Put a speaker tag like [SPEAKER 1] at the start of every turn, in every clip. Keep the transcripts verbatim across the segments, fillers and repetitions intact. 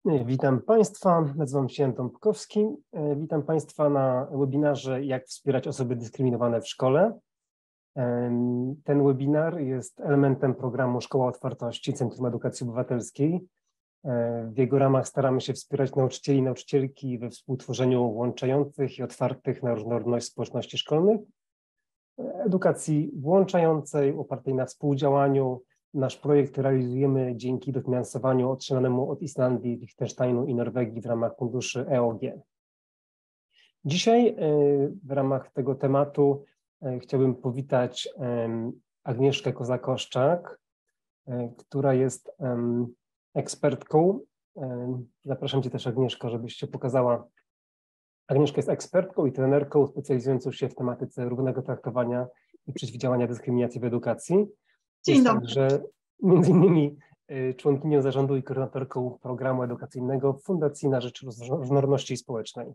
[SPEAKER 1] Witam Państwa, nazywam się Jan Tomkowski. Witam Państwa na webinarze Jak wspierać osoby dyskryminowane w szkole. Ten webinar jest elementem programu Szkoła Otwartości Centrum Edukacji Obywatelskiej. W jego ramach staramy się wspierać nauczycieli i nauczycielki we współtworzeniu włączających i otwartych na różnorodność społeczności szkolnych, edukacji włączającej, opartej na współdziałaniu. Nasz projekt realizujemy dzięki dofinansowaniu otrzymanemu od Islandii, Liechtensteinu i Norwegii w ramach funduszy E O G. Dzisiaj w ramach tego tematu chciałbym powitać Agnieszkę Kozakoszczak, która jest ekspertką. Zapraszam Cię też, Agnieszko, żebyś się pokazała. Agnieszka jest ekspertką i trenerką specjalizującą się w tematyce równego traktowania i przeciwdziałania dyskryminacji w edukacji.
[SPEAKER 2] Dzień dobry.
[SPEAKER 1] Także między innymi członkinią zarządu i koordynatorką programu edukacyjnego w Fundacji na Rzecz Różnorodności Społecznej.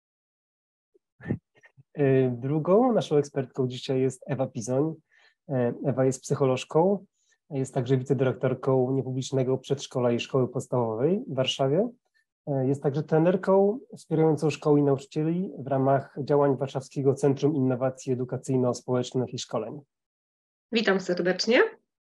[SPEAKER 1] Drugą naszą ekspertką dzisiaj jest Ewa Pizoń. Ewa jest psycholożką, jest także wicedyrektorką niepublicznego przedszkola i szkoły podstawowej w Warszawie. Jest także trenerką wspierającą szkoły i nauczycieli w ramach działań Warszawskiego Centrum Innowacji Edukacyjno-Społecznych i Szkoleń.
[SPEAKER 2] Witam serdecznie.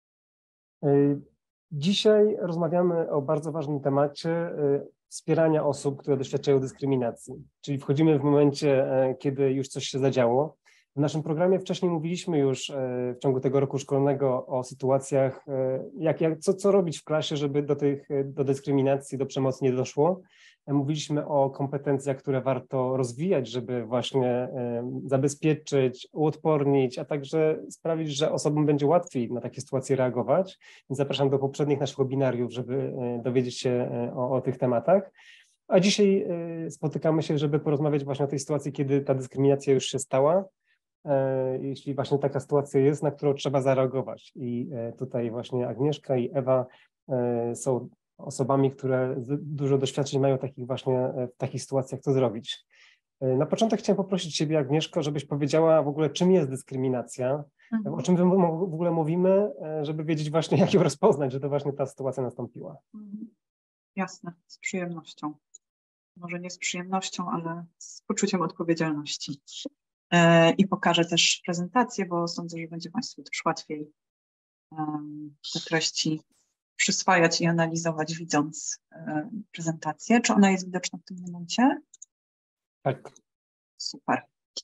[SPEAKER 1] Dzisiaj rozmawiamy o bardzo ważnym temacie wspierania osób, które doświadczają dyskryminacji. Czyli wchodzimy w momencie, kiedy już coś się zadziało. W naszym programie wcześniej mówiliśmy już w ciągu tego roku szkolnego o sytuacjach, jak, jak, co, co robić w klasie, żeby do, tych, do dyskryminacji, do przemocy nie doszło. Mówiliśmy o kompetencjach, które warto rozwijać, żeby właśnie zabezpieczyć, uodpornić, a także sprawić, że osobom będzie łatwiej na takie sytuacje reagować. Więc zapraszam do poprzednich naszych webinariów, żeby dowiedzieć się o, o tych tematach. A dzisiaj spotykamy się, żeby porozmawiać właśnie o tej sytuacji, kiedy ta dyskryminacja już się stała. Jeśli właśnie taka sytuacja jest, na którą trzeba zareagować. I tutaj właśnie Agnieszka i Ewa są osobami, które dużo doświadczeń mają takich właśnie w takich sytuacjach, co zrobić. Na początek chciałem poprosić Ciebie, Agnieszko, żebyś powiedziała w ogóle, czym jest dyskryminacja, mhm. o czym w ogóle mówimy, żeby wiedzieć właśnie, jak ją rozpoznać, że to właśnie ta sytuacja nastąpiła.
[SPEAKER 2] Jasne, z przyjemnością. Może nie z przyjemnością, ale z poczuciem odpowiedzialności. I pokażę też prezentację, bo sądzę, że będzie Państwu też łatwiej te treści przyswajać i analizować, widząc prezentację. Czy ona jest widoczna w tym momencie?
[SPEAKER 1] Tak.
[SPEAKER 2] Super.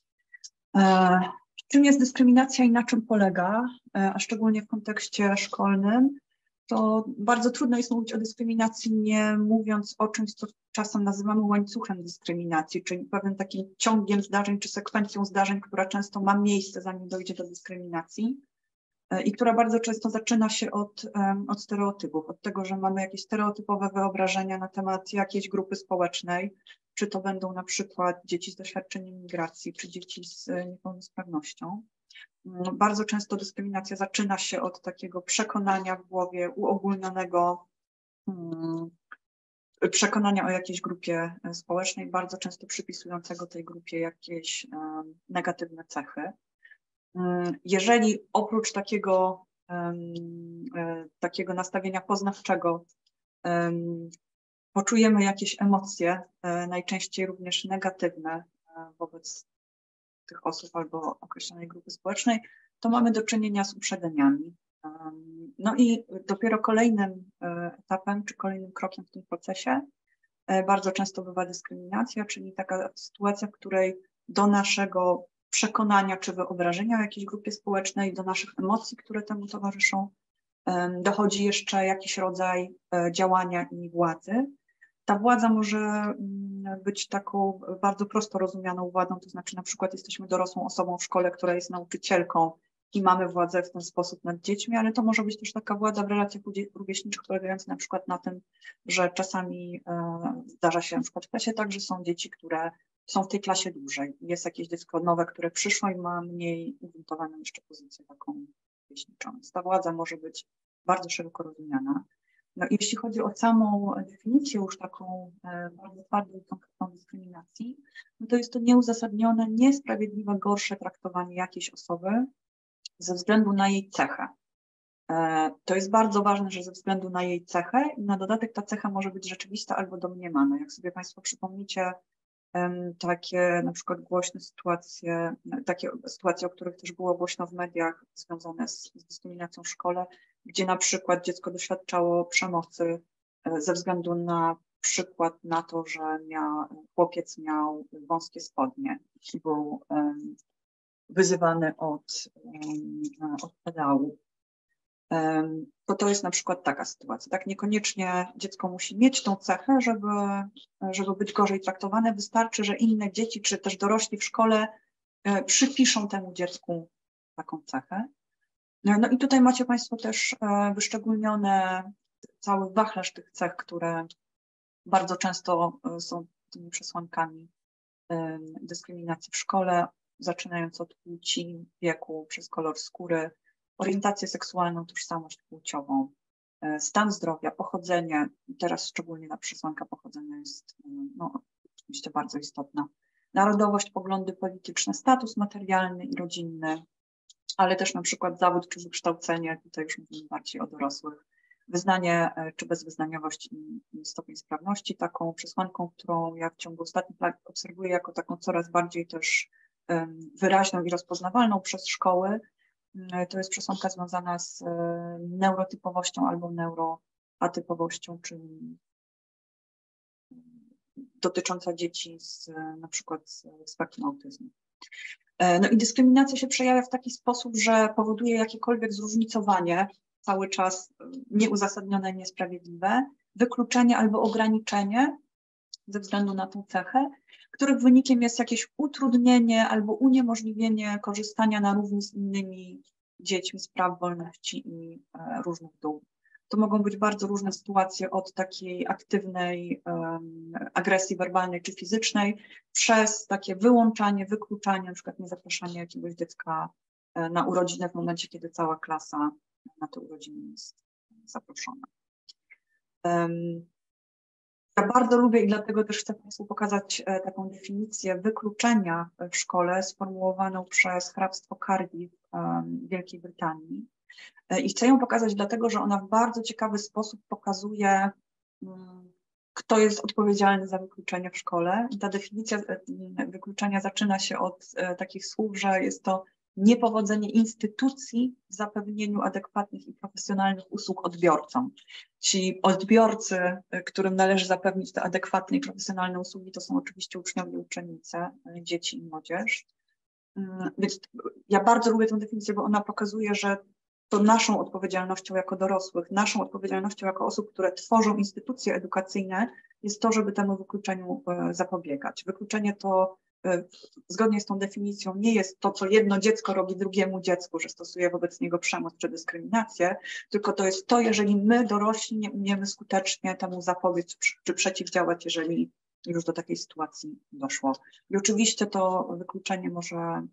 [SPEAKER 2] Czym jest dyskryminacja i na czym polega, a szczególnie w kontekście szkolnym? To bardzo trudno jest mówić o dyskryminacji, nie mówiąc o czymś, co czasem nazywamy łańcuchem dyskryminacji, czyli pewnym takim ciągiem zdarzeń czy sekwencją zdarzeń, która często ma miejsce, zanim dojdzie do dyskryminacji i która bardzo często zaczyna się od, od stereotypów, od tego, że mamy jakieś stereotypowe wyobrażenia na temat jakiejś grupy społecznej, czy to będą na przykład dzieci z doświadczeniem migracji, czy dzieci z niepełnosprawnością. Bardzo często dyskryminacja zaczyna się od takiego przekonania w głowie uogólnionego, hmm, przekonania o jakiejś grupie społecznej, bardzo często przypisującego tej grupie jakieś um, negatywne cechy. Um, jeżeli oprócz takiego, um, takiego nastawienia poznawczego um, poczujemy jakieś emocje, um, najczęściej również negatywne um, wobec tych osób albo określonej grupy społecznej, to mamy do czynienia z uprzedzeniami. No i dopiero kolejnym etapem, czy kolejnym krokiem w tym procesie bardzo często bywa dyskryminacja, czyli taka sytuacja, w której do naszego przekonania czy wyobrażenia o jakiejś grupie społecznej, do naszych emocji, które temu towarzyszą, dochodzi jeszcze jakiś rodzaj działania i władzy. Ta władza może być taką bardzo prosto rozumianą władzą, to znaczy na przykład jesteśmy dorosłą osobą w szkole, która jest nauczycielką i mamy władzę w ten sposób nad dziećmi, ale to może być też taka władza w relacjach rówieśniczych polegająca na przykład na tym, że czasami e, zdarza się na przykład w klasie tak, że są dzieci, które są w tej klasie dłużej. Jest jakieś dziecko nowe, które przyszło i ma mniej ugruntowaną jeszcze pozycję taką rówieśniczą. Więc ta władza może być bardzo szeroko rozumiana. No i jeśli chodzi o samą definicję już taką e, bardzo twardą i konkretną dyskryminacji, no to jest to nieuzasadnione, niesprawiedliwe, gorsze traktowanie jakiejś osoby ze względu na jej cechę. To jest bardzo ważne, że ze względu na jej cechę i na dodatek ta cecha może być rzeczywista albo domniemana. Jak sobie Państwo przypomnicie, takie na przykład głośne sytuacje, takie sytuacje, o których też było głośno w mediach związane z, z dyskryminacją w szkole, gdzie na przykład dziecko doświadczało przemocy ze względu na przykład na to, że miał, chłopiec miał wąskie spodnie i był um, wyzywany od, um, od pedału. Um, to to jest na przykład taka sytuacja. Tak, niekoniecznie dziecko musi mieć tą cechę, żeby, żeby być gorzej traktowane. Wystarczy, że inne dzieci czy też dorośli w szkole e, przypiszą temu dziecku taką cechę. No i tutaj macie Państwo też e, wyszczególnione cały wachlarz tych cech, które bardzo często są tymi przesłankami e, dyskryminacji w szkole, zaczynając od płci, wieku, przez kolor skóry, orientację seksualną, tożsamość płciową, stan zdrowia, pochodzenie. Teraz szczególnie ta przesłanka pochodzenia jest no, oczywiście bardzo istotna. Narodowość, poglądy polityczne, status materialny i rodzinny, ale też na przykład zawód czy wykształcenie, tutaj już mówimy bardziej o dorosłych, wyznanie czy bezwyznaniowość i stopień sprawności. Taką przesłanką, którą ja w ciągu ostatnich lat obserwuję jako taką coraz bardziej też wyraźną i rozpoznawalną przez szkoły, to jest przesłanka związana z neurotypowością albo neuroatypowością, czyli dotycząca dzieci z na przykład z spektrum autyzmu. No i dyskryminacja się przejawia w taki sposób, że powoduje jakiekolwiek zróżnicowanie, cały czas nieuzasadnione, niesprawiedliwe, wykluczenie albo ograniczenie ze względu na tę cechę, których wynikiem jest jakieś utrudnienie albo uniemożliwienie korzystania na równi z innymi dziećmi z praw, wolności i e, różnych dóbr. To mogą być bardzo różne sytuacje, od takiej aktywnej um, agresji werbalnej czy fizycznej, przez takie wyłączanie, wykluczanie, na przykład niezapraszanie jakiegoś dziecka e, na urodziny w momencie, kiedy cała klasa na te urodziny jest zaproszona. Um, Ja bardzo lubię i dlatego też chcę Państwu pokazać taką definicję wykluczenia w szkole sformułowaną przez hrabstwo Cardiff w Wielkiej Brytanii. I chcę ją pokazać dlatego, że ona w bardzo ciekawy sposób pokazuje, kto jest odpowiedzialny za wykluczenie w szkole. I ta definicja wykluczenia zaczyna się od takich słów, że jest to niepowodzenie instytucji w zapewnieniu adekwatnych i profesjonalnych usług odbiorcom. Ci odbiorcy, którym należy zapewnić te adekwatne i profesjonalne usługi, to są oczywiście uczniowie i uczennice, dzieci i młodzież. Więc ja bardzo lubię tę definicję, bo ona pokazuje, że to naszą odpowiedzialnością jako dorosłych, naszą odpowiedzialnością jako osób, które tworzą instytucje edukacyjne, jest to, żeby temu wykluczeniu zapobiegać. Wykluczenie to zgodnie z tą definicją nie jest to, co jedno dziecko robi drugiemu dziecku, że stosuje wobec niego przemoc czy dyskryminację, tylko to jest to, jeżeli my dorośli nie umiemy skutecznie temu zapobiec czy przeciwdziałać, jeżeli już do takiej sytuacji doszło. I oczywiście to wykluczenie może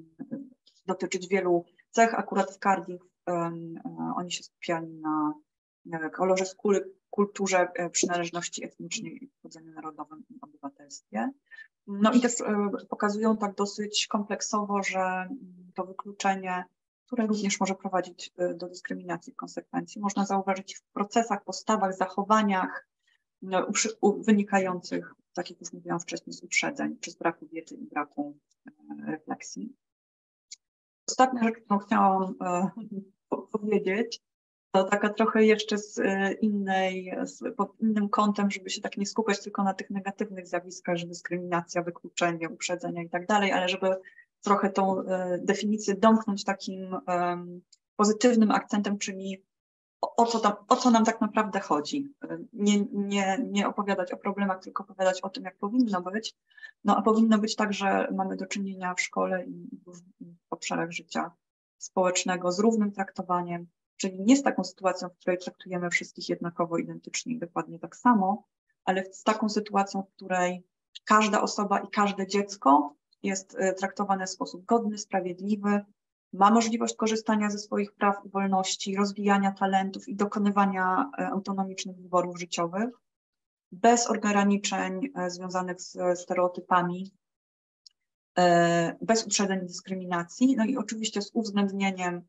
[SPEAKER 2] dotyczyć wielu cech. Akurat w Cardiff um, oni się skupiali na kolorze skóry, kulturze, przynależności etnicznej, pochodzeniu narodowym i obywatelstwie. No i też pokazują tak dosyć kompleksowo, że to wykluczenie, które również może prowadzić do dyskryminacji w konsekwencji, można zauważyć w procesach, postawach, zachowaniach no, wynikających, tak jak już mówiłam wcześniej, z uprzedzeń, czy z braku wiedzy i braku refleksji. Ostatnia rzecz, którą chciałam powiedzieć, to taka trochę jeszcze z innej, z, pod innym kątem, żeby się tak nie skupiać tylko na tych negatywnych zjawiskach, że dyskryminacja, wykluczenie, uprzedzenia i tak dalej, ale żeby trochę tą definicję domknąć takim um, pozytywnym akcentem, czyli o, o, co tam, o co nam tak naprawdę chodzi. Nie, nie, nie opowiadać o problemach, tylko opowiadać o tym, jak powinno być. No a powinno być tak, że mamy do czynienia w szkole i w różnych obszarach życia społecznego z równym traktowaniem, czyli nie z taką sytuacją, w której traktujemy wszystkich jednakowo, identycznie i dokładnie tak samo, ale z taką sytuacją, w której każda osoba i każde dziecko jest traktowane w sposób godny, sprawiedliwy, ma możliwość korzystania ze swoich praw i wolności, rozwijania talentów i dokonywania autonomicznych wyborów życiowych, bez ograniczeń związanych z stereotypami, bez uprzedzeń i dyskryminacji, no i oczywiście z uwzględnieniem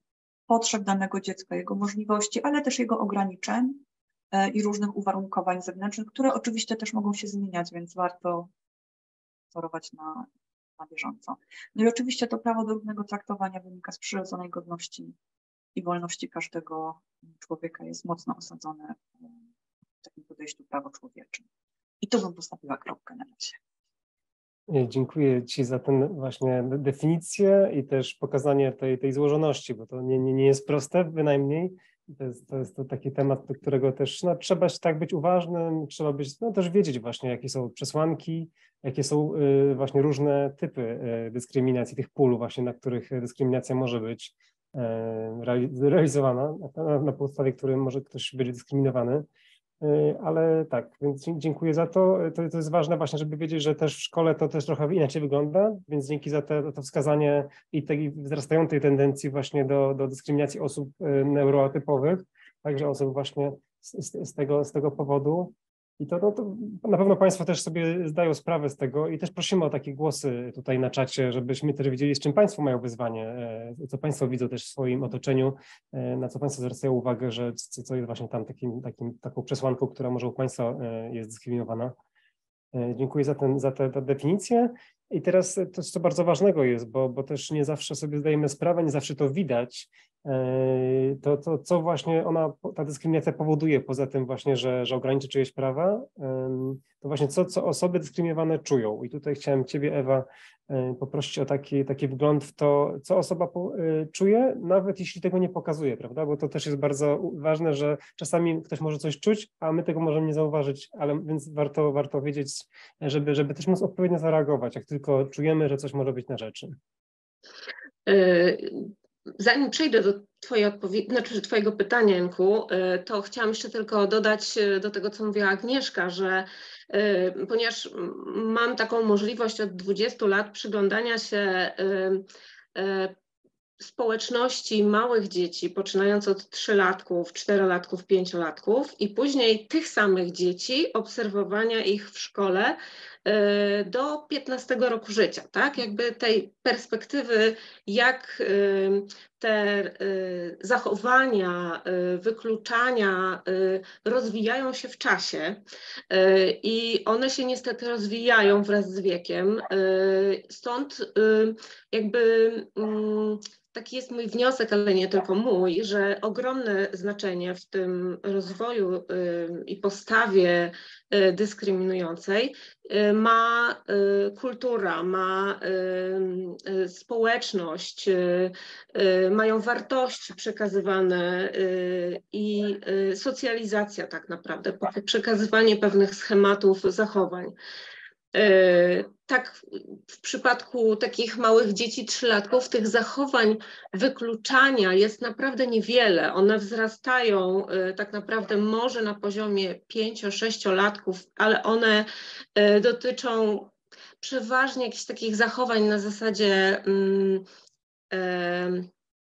[SPEAKER 2] potrzeb danego dziecka, jego możliwości, ale też jego ograniczeń i różnych uwarunkowań zewnętrznych, które oczywiście też mogą się zmieniać, więc warto monitorować na, na bieżąco. No i oczywiście to prawo do równego traktowania wynika z przyrodzonej godności i wolności każdego człowieka, jest mocno osadzone w takim podejściu prawo-człowieczym. I tu bym postawiła kropkę na razie.
[SPEAKER 1] Dziękuję Ci za tę właśnie definicję i też pokazanie tej, tej złożoności, bo to nie, nie, nie jest proste bynajmniej. To jest, to jest to taki temat, do którego też no, trzeba tak być uważnym, trzeba być, no, też wiedzieć właśnie, jakie są przesłanki, jakie są y, właśnie różne typy y, dyskryminacji, tych pól właśnie, na których dyskryminacja może być y, realizowana, na, na podstawie której może ktoś być dyskryminowany. Ale tak, więc dziękuję za to. to. To jest ważne właśnie, żeby wiedzieć, że też w szkole to też trochę inaczej wygląda, więc dzięki za te, to wskazanie i tej wzrastającej tendencji właśnie do, do dyskryminacji osób neuroatypowych, także osób właśnie z, z, tego, z tego powodu. I to, no, to na pewno Państwo też sobie zdają sprawę z tego i też prosimy o takie głosy tutaj na czacie, żebyśmy też wiedzieli, z czym Państwo mają wyzwanie, co Państwo widzą też w swoim otoczeniu, na co Państwo zwracają uwagę, że co, co jest właśnie tam takim, takim, taką przesłanką, która może u Państwa jest dyskryminowana. Dziękuję za, ten, za tę definicję. I teraz to, co bardzo ważnego jest, bo, bo też nie zawsze sobie zdajemy sprawę, nie zawsze to widać, to, to co właśnie ona, ta dyskryminacja powoduje, poza tym właśnie, że, że ograniczy czyjeś prawa, to właśnie co, co osoby dyskryminowane czują. I tutaj chciałem Ciebie, Ewa, poprosić o taki, taki wgląd w to, co osoba czuje, nawet jeśli tego nie pokazuje, prawda? Bo to też jest bardzo ważne, że czasami ktoś może coś czuć, a my tego możemy nie zauważyć, ale więc warto, warto wiedzieć, żeby, żeby też móc odpowiednio zareagować, jak tylko czujemy, że coś może być na rzeczy.
[SPEAKER 3] Zanim przejdę do Twojej odpowiedzi, znaczy Twojego pytania, Janku, to chciałam jeszcze tylko dodać do tego, co mówiła Agnieszka, że ponieważ mam taką możliwość od dwudziestu lat przyglądania się społeczności małych dzieci, poczynając od trzylatków, czterolatków, pięciolatków i później tych samych dzieci, obserwowania ich w szkole do piętnastego roku życia, tak? Jakby tej perspektywy, jak te zachowania, wykluczania rozwijają się w czasie i one się niestety rozwijają wraz z wiekiem, stąd jakby taki jest mój wniosek, ale nie tylko mój, że ogromne znaczenie w tym rozwoju y, i postawie y, dyskryminującej y, ma y, kultura, ma y, y, społeczność, y, y, mają wartości przekazywane y, i y, socjalizacja tak naprawdę, przekazywanie pewnych schematów zachowań. Tak, w przypadku takich małych dzieci, trzylatków, tych zachowań wykluczania jest naprawdę niewiele. One wzrastają tak naprawdę może na poziomie pięcio-sześciolatków, ale one dotyczą przeważnie jakichś takich zachowań na zasadzie um, um,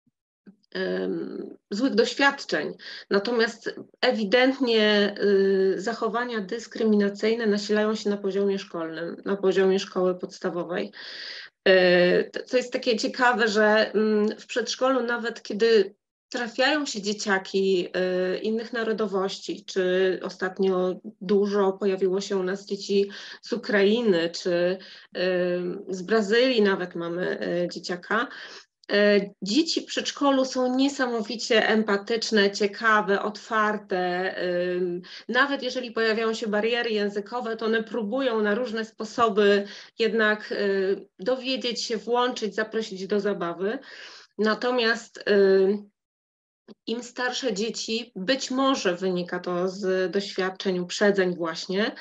[SPEAKER 3] złych doświadczeń. Natomiast ewidentnie y, zachowania dyskryminacyjne nasilają się na poziomie szkolnym, na poziomie szkoły podstawowej. Y, to, co jest takie ciekawe, że y, w przedszkolu nawet kiedy trafiają się dzieciaki y, innych narodowości, czy ostatnio dużo pojawiło się u nas dzieci z Ukrainy, czy y, z Brazylii nawet mamy y, dzieciaka, dzieci w przedszkolu są niesamowicie empatyczne, ciekawe, otwarte. Nawet jeżeli pojawiają się bariery językowe, to one próbują na różne sposoby jednak dowiedzieć się, włączyć, zaprosić do zabawy. Natomiast im starsze dzieci, być może wynika to z doświadczeń, uprzedzeń właśnie,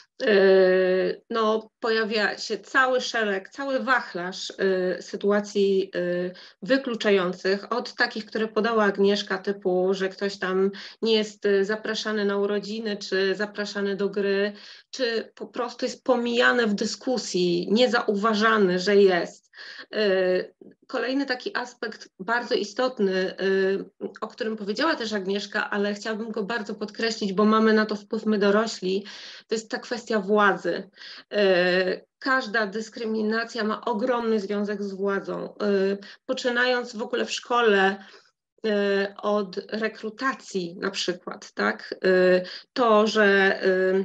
[SPEAKER 3] no, pojawia się cały szereg, cały wachlarz y, sytuacji y, wykluczających, od takich, które podała Agnieszka, typu, że ktoś tam nie jest zapraszany na urodziny, czy zapraszany do gry, czy po prostu jest pomijany w dyskusji, niezauważany, że jest. Y, kolejny taki aspekt bardzo istotny, y, o którym powiedziała też Agnieszka, ale chciałabym go bardzo podkreślić, bo mamy na to wpływ my dorośli, to jest ta kwestia władzy. Każda dyskryminacja ma ogromny związek z władzą. Poczynając w ogóle w szkole, od rekrutacji na przykład, tak? To, że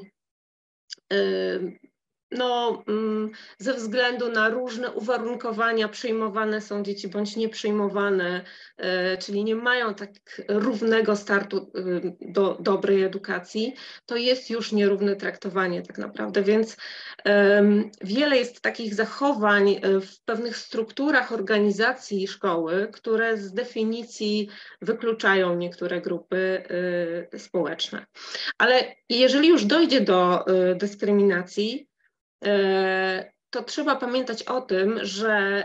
[SPEAKER 3] no, ze względu na różne uwarunkowania przyjmowane są dzieci bądź nieprzyjmowane, czyli nie mają tak równego startu do dobrej edukacji, to jest już nierówne traktowanie tak naprawdę, więc um, wiele jest takich zachowań w pewnych strukturach organizacji szkoły, które z definicji wykluczają niektóre grupy y, społeczne. Ale jeżeli już dojdzie do y, dyskryminacji, to trzeba pamiętać o tym, że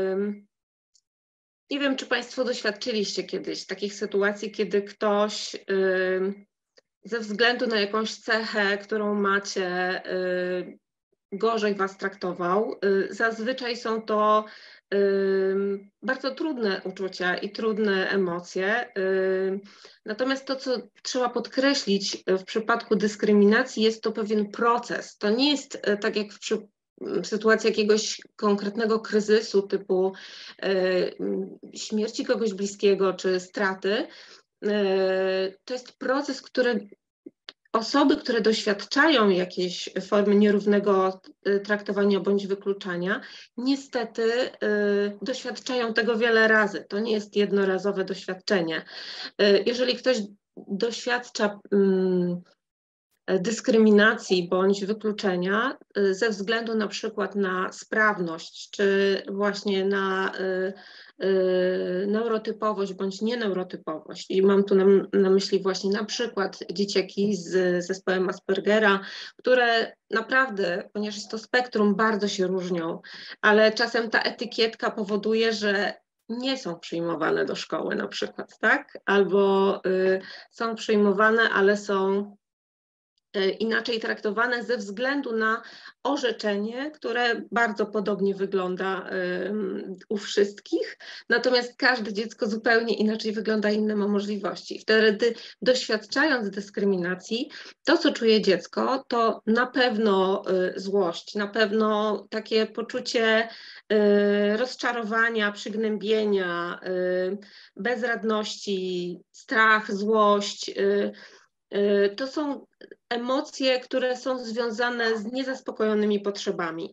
[SPEAKER 3] nie wiem, czy Państwo doświadczyliście kiedyś takich sytuacji, kiedy ktoś ze względu na jakąś cechę, którą macie, gorzej Was traktował. Zazwyczaj są to bardzo trudne uczucia i trudne emocje. Natomiast to, co trzeba podkreślić w przypadku dyskryminacji, jest to pewien proces. To nie jest tak jak w, przy, w sytuacji jakiegoś konkretnego kryzysu typu śmierci kogoś bliskiego czy straty. To jest proces, który osoby, które doświadczają jakiejś formy nierównego traktowania bądź wykluczania, niestety y, doświadczają tego wiele razy. To nie jest jednorazowe doświadczenie. Y, jeżeli ktoś doświadcza y, dyskryminacji bądź wykluczenia y, ze względu na przykład na sprawność, czy właśnie na y, neurotypowość bądź nieneurotypowość. I mam tu na, na myśli właśnie na przykład dzieciaki z zespołem Aspergera, które naprawdę, ponieważ jest to spektrum, bardzo się różnią, ale czasem ta etykietka powoduje, że nie są przyjmowane do szkoły na przykład, tak? Albo y, są przyjmowane, ale są inaczej traktowane ze względu na orzeczenie, które bardzo podobnie wygląda u wszystkich, natomiast każde dziecko zupełnie inaczej wygląda, inne ma możliwości. Wtedy doświadczając dyskryminacji, to co czuje dziecko, to na pewno złość, na pewno takie poczucie rozczarowania, przygnębienia, bezradności, strach, złość. To są emocje, które są związane z niezaspokojonymi potrzebami.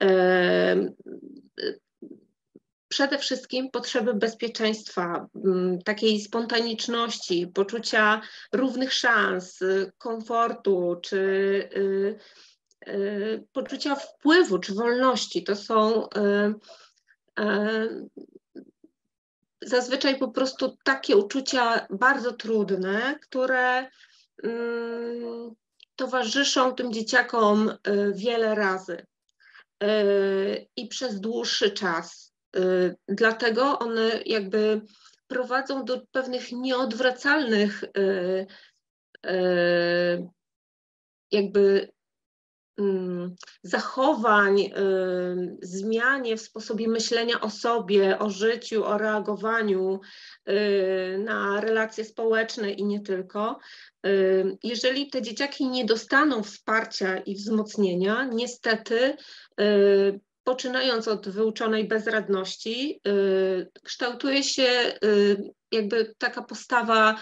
[SPEAKER 3] Przede wszystkim potrzeby bezpieczeństwa, takiej spontaniczności, poczucia równych szans, komfortu, czy poczucia wpływu, czy wolności. To są zazwyczaj po prostu takie uczucia bardzo trudne, które towarzyszą tym dzieciakom wiele razy i przez dłuższy czas. Dlatego one jakby prowadzą do pewnych nieodwracalnych jakby zachowań, zmianie w sposobie myślenia o sobie, o życiu, o reagowaniu na relacje społeczne i nie tylko. Jeżeli te dzieciaki nie dostaną wsparcia i wzmocnienia, niestety poczynając od wyuczonej bezradności, kształtuje się jakby taka postawa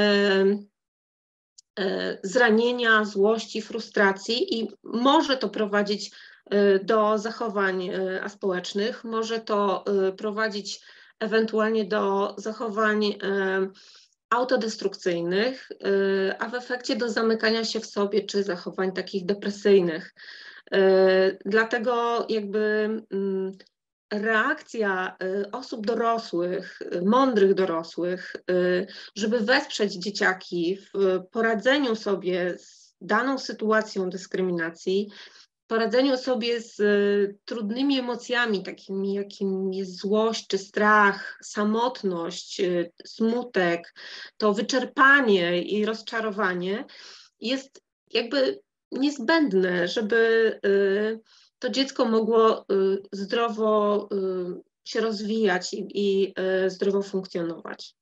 [SPEAKER 3] zranienia, złości, frustracji i może to prowadzić do zachowań aspołecznych, może to prowadzić ewentualnie do zachowań autodestrukcyjnych, a w efekcie do zamykania się w sobie czy zachowań takich depresyjnych. Dlatego jakby reakcja osób dorosłych, mądrych dorosłych, żeby wesprzeć dzieciaki w poradzeniu sobie z daną sytuacją dyskryminacji, poradzeniu sobie z trudnymi emocjami, takimi jakim jest złość czy strach, samotność, smutek, to wyczerpanie i rozczarowanie jest jakby niezbędne, żeby to dziecko mogło zdrowo się rozwijać i, i zdrowo funkcjonować.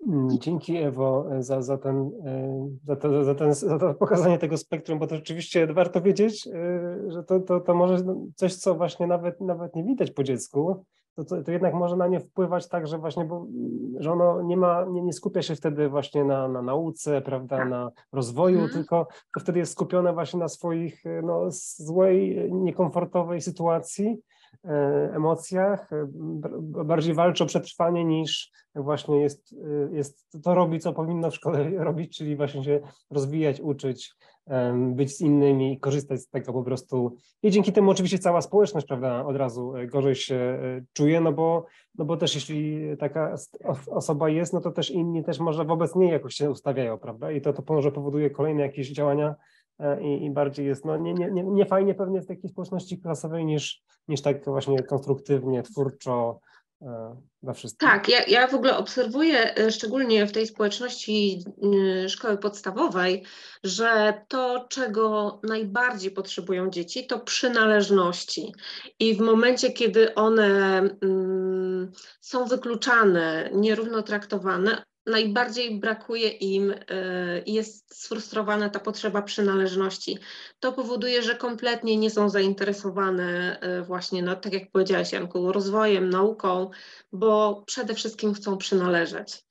[SPEAKER 1] Dzięki, Ewo, za, za, ten, za, to, za, ten, za to pokazanie tego spektrum, bo to rzeczywiście warto wiedzieć, że to, to, to może coś, co właśnie nawet, nawet nie widać po dziecku, to, to, to jednak może na nie wpływać tak, że właśnie, bo, że ono nie ma, nie, nie skupia się wtedy właśnie na, na nauce, prawda, na rozwoju,
[SPEAKER 3] Mhm.
[SPEAKER 1] tylko to wtedy jest skupione właśnie na swoich no, złej, niekomfortowej sytuacji, emocjach, bardziej walczy o przetrwanie niż właśnie jest, jest to robi, co powinno w szkole robić, czyli właśnie się rozwijać, uczyć, być z innymi i korzystać z tego po prostu. I dzięki temu oczywiście cała społeczność, prawda, od razu gorzej się czuje, no bo, no bo też jeśli taka osoba jest, no to też inni też może wobec niej jakoś się ustawiają, prawda, i to, to może powoduje kolejne jakieś działania i, i bardziej jest, no nie, nie, nie, nie fajnie pewnie w takiej społeczności klasowej niż, niż tak właśnie konstruktywnie, twórczo dla wszystkich.
[SPEAKER 3] Tak, ja, ja w ogóle obserwuję, szczególnie w tej społeczności szkoły podstawowej, że to, czego najbardziej potrzebują dzieci, to przynależności. I w momencie, kiedy one mm, są wykluczane, nierówno traktowane, najbardziej brakuje im i jest sfrustrowana ta potrzeba przynależności. To powoduje, że kompletnie nie są zainteresowane właśnie, no, tak jak powiedziałaś, Janku, rozwojem, nauką, bo przede wszystkim chcą przynależeć.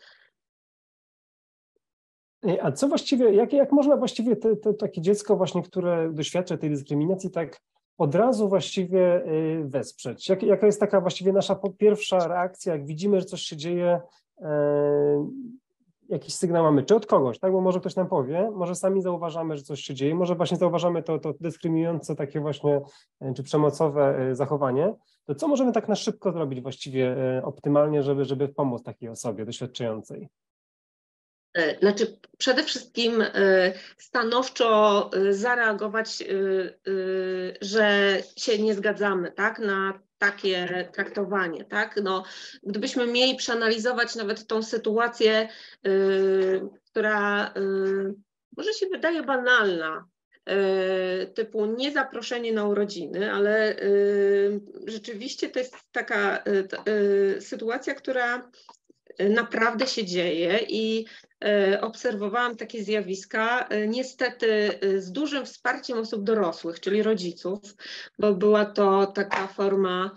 [SPEAKER 1] A co właściwie, jak, jak można właściwie te, te, takie dziecko właśnie, które doświadcza tej dyskryminacji, tak od razu właściwie wesprzeć? Jak, jaka jest taka właściwie nasza pierwsza reakcja, jak widzimy, że coś się dzieje, e, jakiś sygnał mamy, czy od kogoś, tak? Bo może ktoś nam powie, może sami zauważamy, że coś się dzieje, może właśnie zauważamy to, to dyskryminujące takie właśnie, czy przemocowe zachowanie, to co możemy tak na szybko zrobić właściwie optymalnie, żeby, żeby pomóc takiej osobie doświadczającej?
[SPEAKER 3] Znaczy przede wszystkim stanowczo zareagować, że się nie zgadzamy, tak, na takie traktowanie, tak, no, gdybyśmy mieli przeanalizować nawet tą sytuację, która może się wydaje banalna, typu niezaproszenie na urodziny, ale rzeczywiście to jest taka sytuacja, która naprawdę się dzieje i obserwowałam takie zjawiska, niestety z dużym wsparciem osób dorosłych, czyli rodziców, bo była to taka forma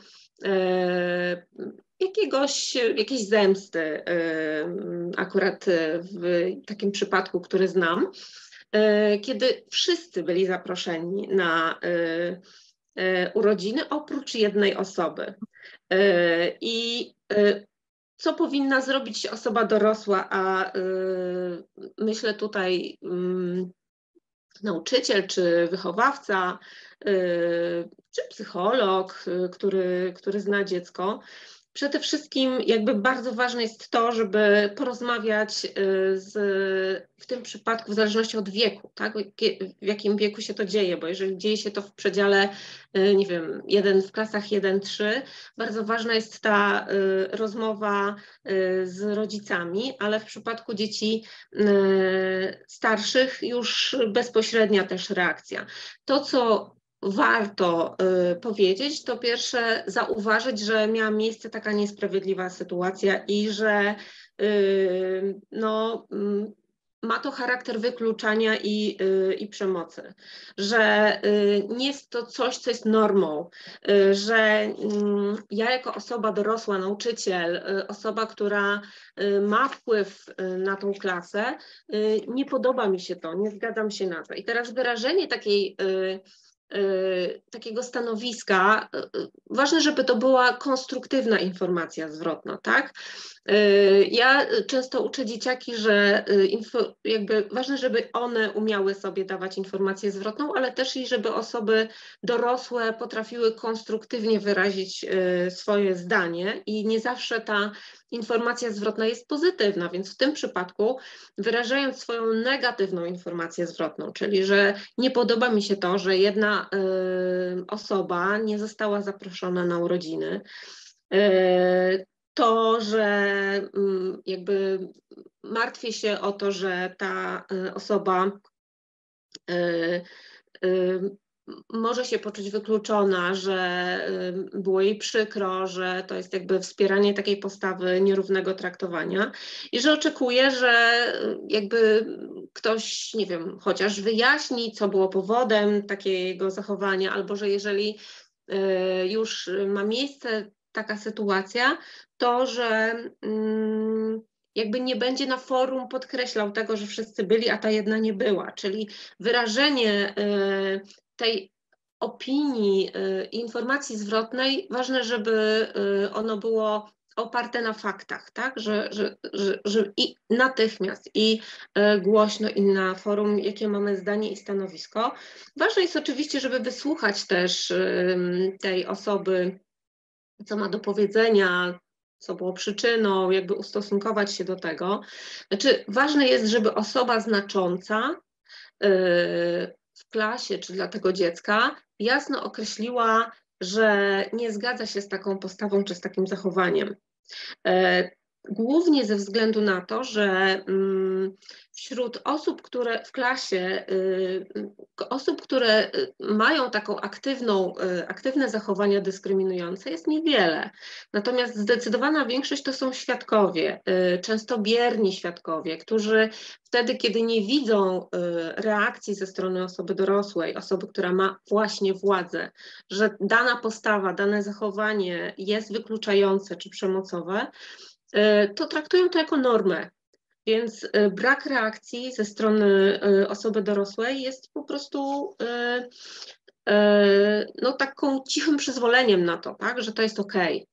[SPEAKER 3] jakiegoś, jakiejś zemsty, akurat w takim przypadku, który znam, kiedy wszyscy byli zaproszeni na urodziny oprócz jednej osoby. I co powinna zrobić osoba dorosła, a y, myślę tutaj y, nauczyciel, czy wychowawca, y, czy psycholog, y, który, który zna dziecko. Przede wszystkim jakby bardzo ważne jest to, żeby porozmawiać z, w tym przypadku w zależności od wieku, tak? W jakim wieku się to dzieje, bo jeżeli dzieje się to w przedziale, nie wiem, jeden, w klasach jeden trzy, bardzo ważna jest ta rozmowa z rodzicami, ale w przypadku dzieci starszych już bezpośrednia też reakcja. To, co warto y, powiedzieć, to pierwsze zauważyć, że miała miejsce taka niesprawiedliwa sytuacja i że y, no, y, ma to charakter wykluczania i, y, i przemocy, że y, nie jest to coś, co jest normą, y, że y, ja jako osoba dorosła, nauczyciel, y, osoba, która y, ma wpływ y, na tą klasę, y, nie podoba mi się to, nie zgadzam się na to. I teraz wyrażenie takiej y, takiego stanowiska, ważne, żeby to była konstruktywna informacja zwrotna, tak? Ja często uczę dzieciaki, że info, jakby ważne, żeby one umiały sobie dawać informację zwrotną, ale też i żeby osoby dorosłe potrafiły konstruktywnie wyrazić swoje zdanie i nie zawsze ta informacja zwrotna jest pozytywna, więc w tym przypadku wyrażając swoją negatywną informację zwrotną, czyli że nie podoba mi się to, że jedna y, osoba nie została zaproszona na urodziny, y, to, że y, jakby martwię się o to, że ta y, osoba y, y, może się poczuć wykluczona, że było jej przykro, że to jest jakby wspieranie takiej postawy nierównego traktowania i że oczekuje, że jakby ktoś, nie wiem, chociaż wyjaśni, co było powodem takiego zachowania, albo że jeżeli już ma miejsce taka sytuacja, to że jakby nie będzie na forum podkreślał tego, że wszyscy byli, a ta jedna nie była, czyli wyrażenie tej opinii, informacji zwrotnej, ważne, żeby ono było oparte na faktach, tak? Że, że, że, że i natychmiast i głośno i na forum, jakie mamy zdanie i stanowisko. Ważne jest oczywiście, żeby wysłuchać też tej osoby, co ma do powiedzenia, co było przyczyną, jakby ustosunkować się do tego. Znaczy, ważne jest, żeby osoba znacząca w klasie czy dla tego dziecka jasno określiła, że nie zgadza się z taką postawą czy z takim zachowaniem. Głównie ze względu na to, że wśród osób, które w klasie, osób, które mają taką aktywną, aktywne zachowania dyskryminujące jest niewiele. Natomiast zdecydowana większość to są świadkowie, często bierni świadkowie, którzy wtedy, kiedy nie widzą reakcji ze strony osoby dorosłej, osoby, która ma właśnie władzę, że dana postawa, dane zachowanie jest wykluczające czy przemocowe, to traktują to jako normę. Więc brak reakcji ze strony osoby dorosłej jest po prostu no, taką cichym przyzwoleniem na to, tak, że to jest okej.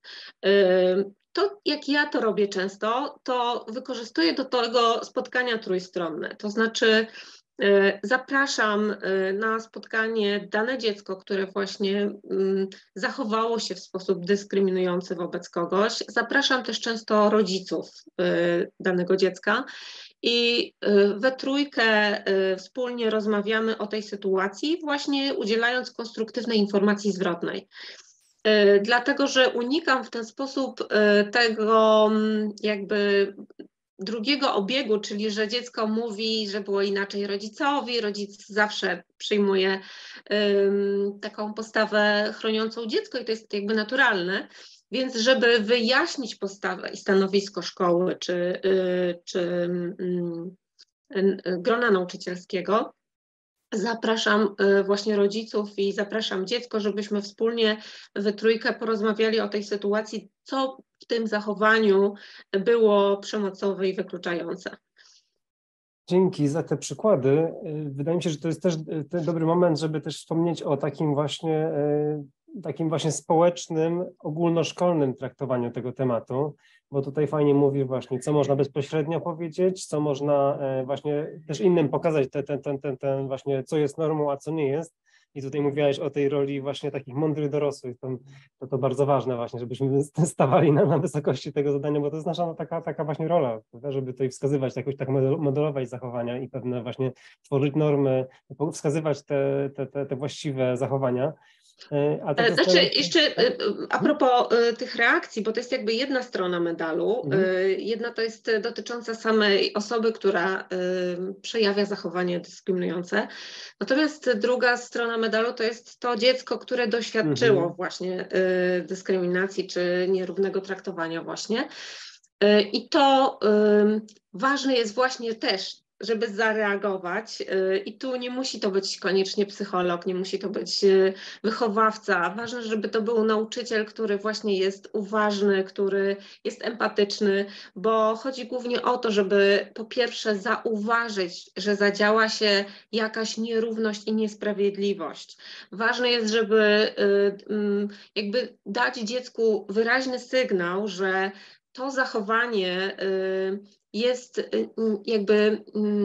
[SPEAKER 3] To, jak ja to robię często, to wykorzystuję do tego spotkania trójstronne. To znaczy zapraszam na spotkanie dane dziecko, które właśnie zachowało się w sposób dyskryminujący wobec kogoś. Zapraszam też często rodziców danego dziecka i we trójkę wspólnie rozmawiamy o tej sytuacji, właśnie udzielając konstruktywnej informacji zwrotnej. Dlatego, że unikam w ten sposób tego jakby drugiego obiegu, czyli że dziecko mówi, że było inaczej rodzicowi, rodzic zawsze przyjmuje um, taką postawę chroniącą dziecko i to jest jakby naturalne, więc żeby wyjaśnić postawę i stanowisko szkoły czy, y, czy y, y, grona nauczycielskiego, zapraszam właśnie rodziców i zapraszam dziecko, żebyśmy wspólnie we trójkę porozmawiali o tej sytuacji, co w tym zachowaniu było przemocowe i wykluczające.
[SPEAKER 1] Dzięki za te przykłady. Wydaje mi się, że to jest też ten dobry moment, żeby też wspomnieć o takim właśnie, takim właśnie społecznym, ogólnoszkolnym traktowaniu tego tematu, bo tutaj fajnie mówi właśnie, co można bezpośrednio powiedzieć, co można właśnie też innym pokazać, ten, ten, ten, ten, ten właśnie, co jest normą, a co nie jest. I tutaj mówiłaś o tej roli właśnie takich mądrych dorosłych, to to, to bardzo ważne właśnie, żebyśmy stawali na, na wysokości tego zadania, bo to jest nasza taka, taka właśnie rola, żeby tutaj wskazywać, jakoś tak modelować zachowania i pewne właśnie tworzyć normy, wskazywać te, te, te, te właściwe zachowania.
[SPEAKER 3] A tak znaczy, jeszcze a propos tych reakcji, bo to jest jakby jedna strona medalu. Mhm. Jedna to jest dotycząca samej osoby, która przejawia zachowanie dyskryminujące. Natomiast druga strona medalu to jest to dziecko, które doświadczyło mhm. właśnie dyskryminacji czy nierównego traktowania właśnie. I to ważne jest właśnie też, żeby zareagować i tu nie musi to być koniecznie psycholog, nie musi to być wychowawca. Ważne, żeby to był nauczyciel, który właśnie jest uważny, który jest empatyczny, bo chodzi głównie o to, żeby po pierwsze zauważyć, że zadziała się jakaś nierówność i niesprawiedliwość. Ważne jest, żeby jakby dać dziecku wyraźny sygnał, że to zachowanie jest jakby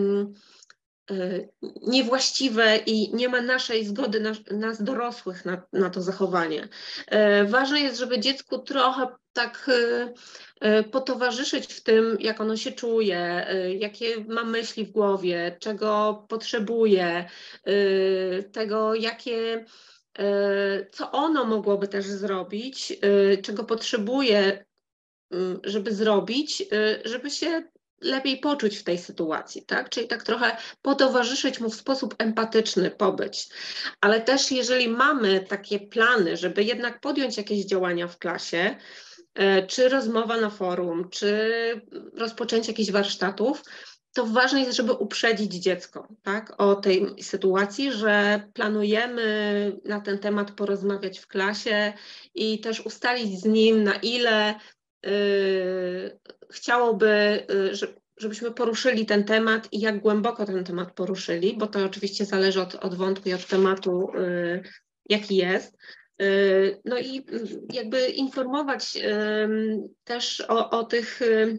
[SPEAKER 3] niewłaściwe i nie ma naszej zgody nas, nas dorosłych na, na to zachowanie. Ważne jest, żeby dziecku trochę tak potowarzyszyć w tym, jak ono się czuje, jakie ma myśli w głowie, czego potrzebuje, tego, jakie, co ono mogłoby też zrobić, czego potrzebuje, żeby zrobić, żeby się lepiej poczuć w tej sytuacji, tak? Czyli tak trochę potowarzyszyć mu w sposób empatyczny, pobyć. Ale też jeżeli mamy takie plany, żeby jednak podjąć jakieś działania w klasie, czy rozmowa na forum, czy rozpoczęcie jakichś warsztatów, to ważne jest, żeby uprzedzić dziecko, tak, o tej sytuacji, że planujemy na ten temat porozmawiać w klasie i też ustalić z nim, na ile yy, chciałoby, yy, że, żebyśmy poruszyli ten temat i jak głęboko ten temat poruszyli, bo to oczywiście zależy od, od wątku i od tematu, yy, jaki jest. No i jakby informować też o, o tych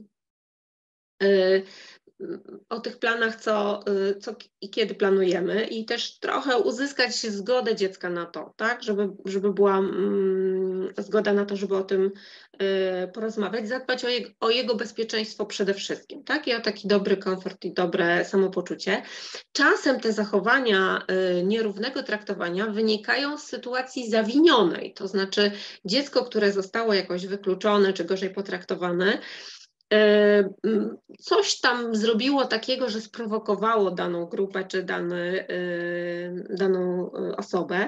[SPEAKER 3] o tych planach, co, co i kiedy planujemy, i też trochę uzyskać zgodę dziecka na to, tak, żeby, żeby była mm, zgoda na to, żeby o tym y, porozmawiać, zadbać o, je, o jego bezpieczeństwo przede wszystkim, tak, i o taki dobry komfort i dobre samopoczucie. Czasem te zachowania y, nierównego traktowania wynikają z sytuacji zawinionej, to znaczy dziecko, które zostało jakoś wykluczone czy gorzej potraktowane, coś tam zrobiło takiego, że sprowokowało daną grupę czy dany, daną osobę.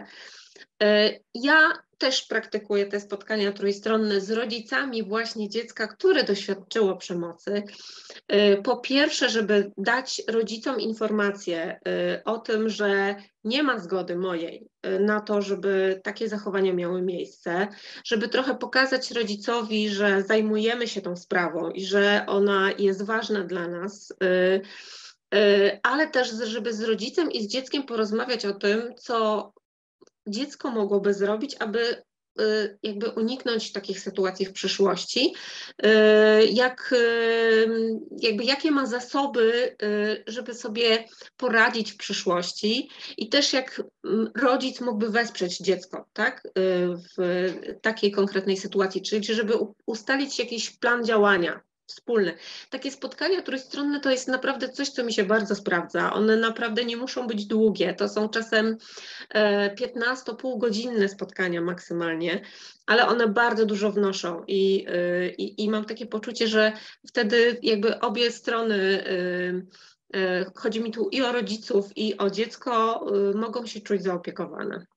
[SPEAKER 3] Ja też praktykuję te spotkania trójstronne z rodzicami właśnie dziecka, które doświadczyło przemocy. Po pierwsze, żeby dać rodzicom informację o tym, że nie ma zgody mojej na to, żeby takie zachowania miały miejsce, żeby trochę pokazać rodzicowi, że zajmujemy się tą sprawą i że ona jest ważna dla nas, ale też, żeby z rodzicem i z dzieckiem porozmawiać o tym, co dziecko mogłoby zrobić, aby jakby uniknąć takich sytuacji w przyszłości, jak, jakby jakie ma zasoby, żeby sobie poradzić w przyszłości, i też jak rodzic mógłby wesprzeć dziecko, tak, w takiej konkretnej sytuacji, czyli żeby ustalić jakiś plan działania wspólne. Takie spotkania trójstronne to jest naprawdę coś, co mi się bardzo sprawdza. One naprawdę nie muszą być długie. To są czasem piętnasto-półgodzinne spotkania maksymalnie, ale one bardzo dużo wnoszą i, i, i mam takie poczucie, że wtedy jakby obie strony, chodzi mi tu i o rodziców, i o dziecko, mogą się czuć zaopiekowane.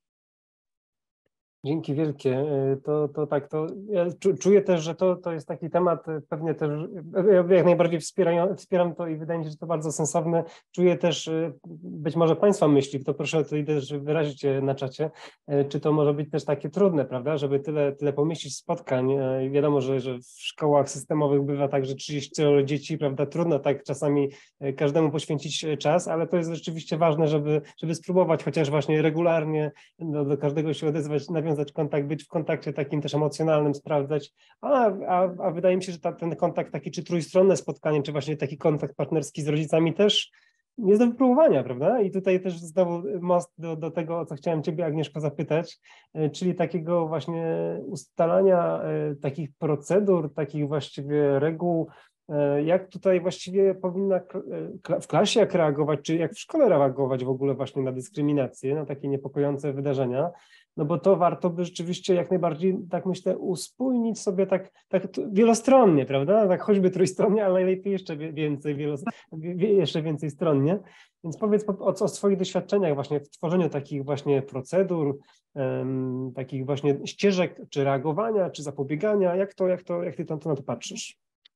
[SPEAKER 1] Dzięki wielkie. To, to tak, to ja czuję też, że to, to jest taki temat, pewnie też, ja jak najbardziej wspieram, wspieram to i wydaje mi się, że to bardzo sensowne. Czuję też być może Państwa myśli, to proszę tutaj też wyrazić na czacie, czy to może być też takie trudne, prawda, żeby tyle, tyle pomieścić spotkań. Wiadomo, że, że w szkołach systemowych bywa tak, że trzydzieści dzieci, prawda, trudno tak czasami każdemu poświęcić czas, ale to jest rzeczywiście ważne, żeby, żeby spróbować chociaż właśnie regularnie do, do każdego się odezwać, nawiązać kontakt, być w kontakcie takim też emocjonalnym, sprawdzać, a, a, a wydaje mi się, że ta, ten kontakt taki, czy trójstronne spotkanie, czy właśnie taki kontakt partnerski z rodzicami też jest do wypróbowania, prawda? I tutaj też znowu most do, do tego, o co chciałem Ciebie, Agnieszko, zapytać, czyli takiego właśnie ustalania takich procedur, takich właściwie reguł, jak tutaj właściwie powinna w klasie jak reagować, czy jak w szkole reagować w ogóle właśnie na dyskryminację, na takie niepokojące wydarzenia, no bo to warto by rzeczywiście jak najbardziej, tak myślę, uspójnić sobie tak, tak wielostronnie, prawda? Tak choćby trójstronnie, ale najlepiej jeszcze więcej, wielos, jeszcze więcej stronnie. Więc powiedz o, o swoich doświadczeniach właśnie w tworzeniu takich właśnie procedur, um, takich właśnie ścieżek, czy reagowania, czy zapobiegania. Jak to, jak to, jak ty tam to na to patrzysz?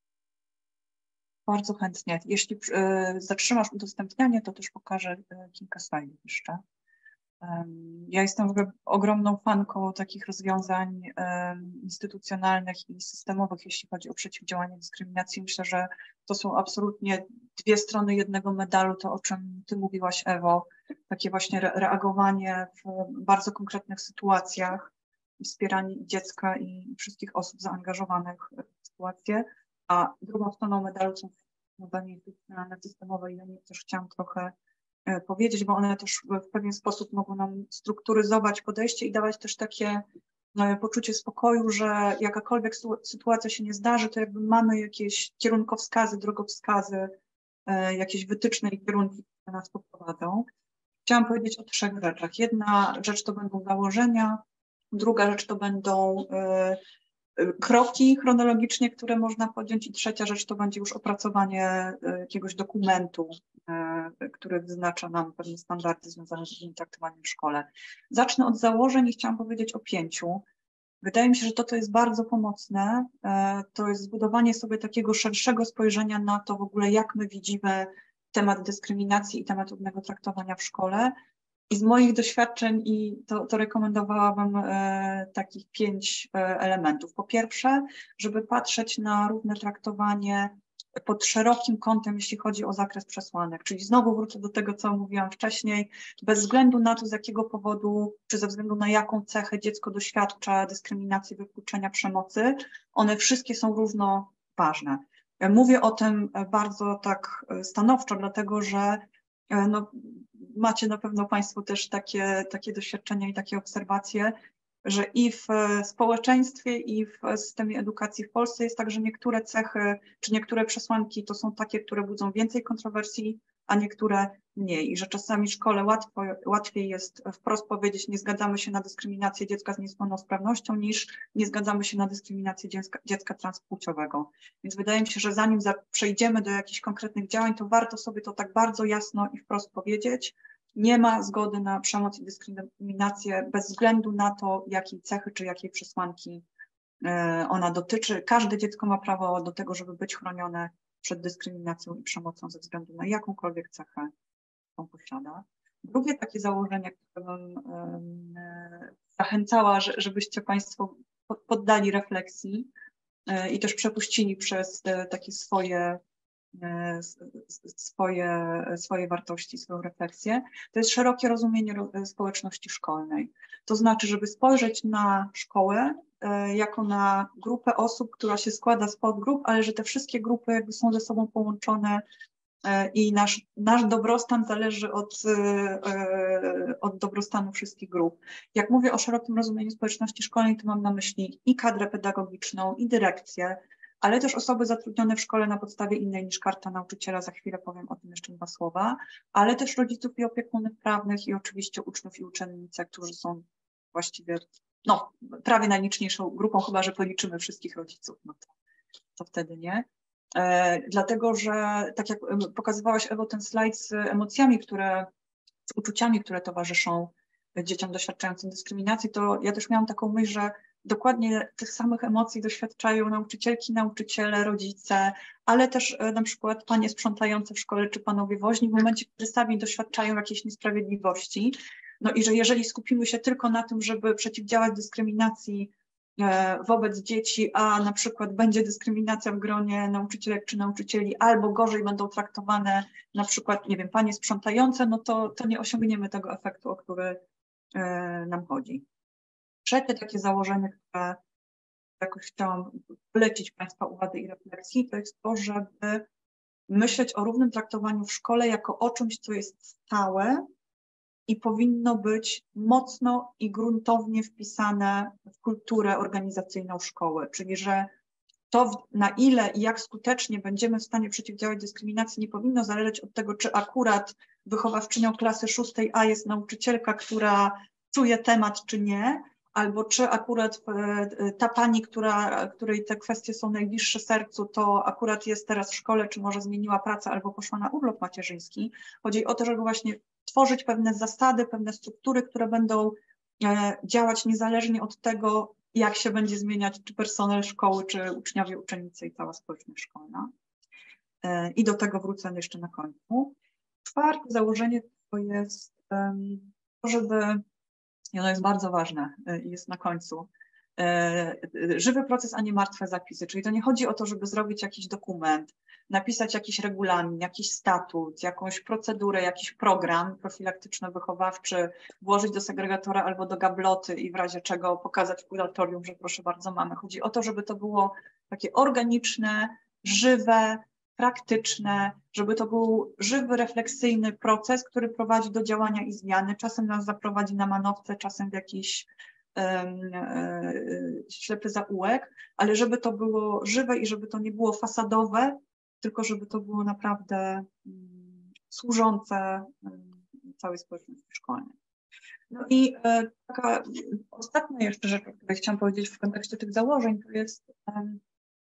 [SPEAKER 2] Bardzo chętnie. Jeśli y, zatrzymasz udostępnianie, to też pokażę y, kilka slajdów jeszcze. Um, ja jestem w ogóle ogromną fanką takich rozwiązań um, instytucjonalnych i systemowych, jeśli chodzi o przeciwdziałanie dyskryminacji. Myślę, że to są absolutnie dwie strony jednego medalu, to o czym Ty mówiłaś, Ewo, takie właśnie re reagowanie w bardzo konkretnych sytuacjach, wspieranie dziecka i wszystkich osób zaangażowanych w sytuację. A drugą stroną medalu są rozwiązania instytucjonalne, systemowe, i o nich też chciałam trochę e, powiedzieć, bo one też w pewien sposób mogą nam strukturyzować podejście i dawać też takie e, poczucie spokoju, że jakakolwiek sytuacja się nie zdarzy, to jakby mamy jakieś kierunkowskazy, drogowskazy, e, jakieś wytyczne i kierunki, które nas poprowadzą. Chciałam powiedzieć o trzech rzeczach. Jedna rzecz to będą założenia, druga rzecz to będą e, kroki chronologicznie, które można podjąć i trzecia rzecz to będzie już opracowanie jakiegoś dokumentu, który wyznacza nam pewne standardy związane z tym traktowaniem w szkole. Zacznę od założeń i chciałam powiedzieć o pięciu. Wydaje mi się, że to, co jest bardzo pomocne, to jest zbudowanie sobie takiego szerszego spojrzenia na to w ogóle, jak my widzimy temat dyskryminacji i temat równego traktowania w szkole. I z moich doświadczeń i to, to rekomendowałabym e, takich pięć e, elementów. Po pierwsze, żeby patrzeć na równe traktowanie pod szerokim kątem, jeśli chodzi o zakres przesłanek. Czyli znowu wrócę do tego, co mówiłam wcześniej, bez względu na to, z jakiego powodu, czy ze względu na jaką cechę dziecko doświadcza dyskryminacji, wykluczenia, przemocy, one wszystkie są równo ważne. Mówię o tym bardzo tak stanowczo, dlatego że no, macie na pewno Państwo też takie, takie doświadczenia i takie obserwacje, że i w społeczeństwie, i w systemie edukacji w Polsce jest tak, że niektóre cechy, czy niektóre przesłanki to są takie, które budzą więcej kontrowersji, a niektóre mniej. I że czasami w szkole łatwo, łatwiej jest wprost powiedzieć, nie zgadzamy się na dyskryminację dziecka z niepełnosprawnością, niż nie zgadzamy się na dyskryminację dziecka, dziecka transpłciowego. Więc wydaje mi się, że zanim przejdziemy do jakichś konkretnych działań, to warto sobie to tak bardzo jasno i wprost powiedzieć. Nie ma zgody na przemoc i dyskryminację bez względu na to, jakiej cechy czy jakiej przesłanki ona dotyczy. Każde dziecko ma prawo do tego, żeby być chronione przed dyskryminacją i przemocą ze względu na jakąkolwiek cechę on posiada. Drugie takie założenie, które bym um, zachęcała, że, żebyście Państwo poddali refleksji um, i też przepuścili przez te, takie swoje, um, swoje, swoje wartości, swoją refleksję, to jest szerokie rozumienie społeczności szkolnej. To znaczy, żeby spojrzeć na szkołę jako na grupę osób, która się składa z podgrup, ale że te wszystkie grupy jakby są ze sobą połączone i nasz, nasz dobrostan zależy od, od dobrostanu wszystkich grup. Jak mówię o szerokim rozumieniu społeczności szkolnej, to mam na myśli i kadrę pedagogiczną, i dyrekcję, ale też osoby zatrudnione w szkole na podstawie innej niż karta nauczyciela, za chwilę powiem o tym jeszcze dwa słowa, ale też rodziców i opiekunów prawnych i oczywiście uczniów i uczennice, którzy są właściwie no, prawie najliczniejszą grupą, chyba że policzymy wszystkich rodziców, no to, to wtedy nie. E, dlatego, że tak jak pokazywałaś, Ewo, ten slajd z emocjami, które, z uczuciami, które towarzyszą dzieciom doświadczającym dyskryminacji, to ja też miałam taką myśl, że dokładnie tych samych emocji doświadczają nauczycielki, nauczyciele, rodzice, ale też e, na przykład panie sprzątające w szkole czy panowie woźni w momencie, kiedy sami doświadczają jakiejś niesprawiedliwości. No i że jeżeli skupimy się tylko na tym, żeby przeciwdziałać dyskryminacji wobec dzieci, a na przykład będzie dyskryminacja w gronie nauczycielek czy nauczycieli, albo gorzej będą traktowane na przykład, nie wiem, panie sprzątające, no to, to nie osiągniemy tego efektu, o który nam chodzi. Trzecie takie założenie, które jakoś chciałam polecić Państwa uwadze i refleksji, to jest to, żeby myśleć o równym traktowaniu w szkole jako o czymś, co jest stałe, i powinno być mocno i gruntownie wpisane w kulturę organizacyjną szkoły, czyli że to, na ile i jak skutecznie będziemy w stanie przeciwdziałać dyskryminacji, nie powinno zależeć od tego, czy akurat wychowawczynią klasy szóstej A jest nauczycielka, która czuje temat, czy nie, albo czy akurat ta pani, która, której te kwestie są najbliższe sercu, to akurat jest teraz w szkole, czy może zmieniła pracę, albo poszła na urlop macierzyński. Chodzi o to, żeby właśnie tworzyć pewne zasady, pewne struktury, które będą działać niezależnie od tego, jak się będzie zmieniać czy personel szkoły, czy uczniowie, uczennice i cała społeczność szkolna. I do tego wrócę jeszcze na końcu. Czwarte założenie to jest to, żeby, i ono jest bardzo ważne i jest na końcu, żywy proces, a nie martwe zapisy. Czyli to nie chodzi o to, żeby zrobić jakiś dokument, napisać jakiś regulamin, jakiś statut, jakąś procedurę, jakiś program profilaktyczno-wychowawczy, włożyć do segregatora albo do gabloty i w razie czego pokazać kuratorium, że proszę bardzo mamy. Chodzi o to, żeby to było takie organiczne, żywe, praktyczne, żeby to był żywy, refleksyjny proces, który prowadzi do działania i zmiany. Czasem nas zaprowadzi na manowce, czasem w jakiś ślepy zaułek, ale żeby to było żywe i żeby to nie było fasadowe, tylko żeby to było naprawdę służące całej społeczności szkolnej. No i e, taka ostatnia jeszcze rzecz, o której chciałam powiedzieć w kontekście tych założeń, to jest e,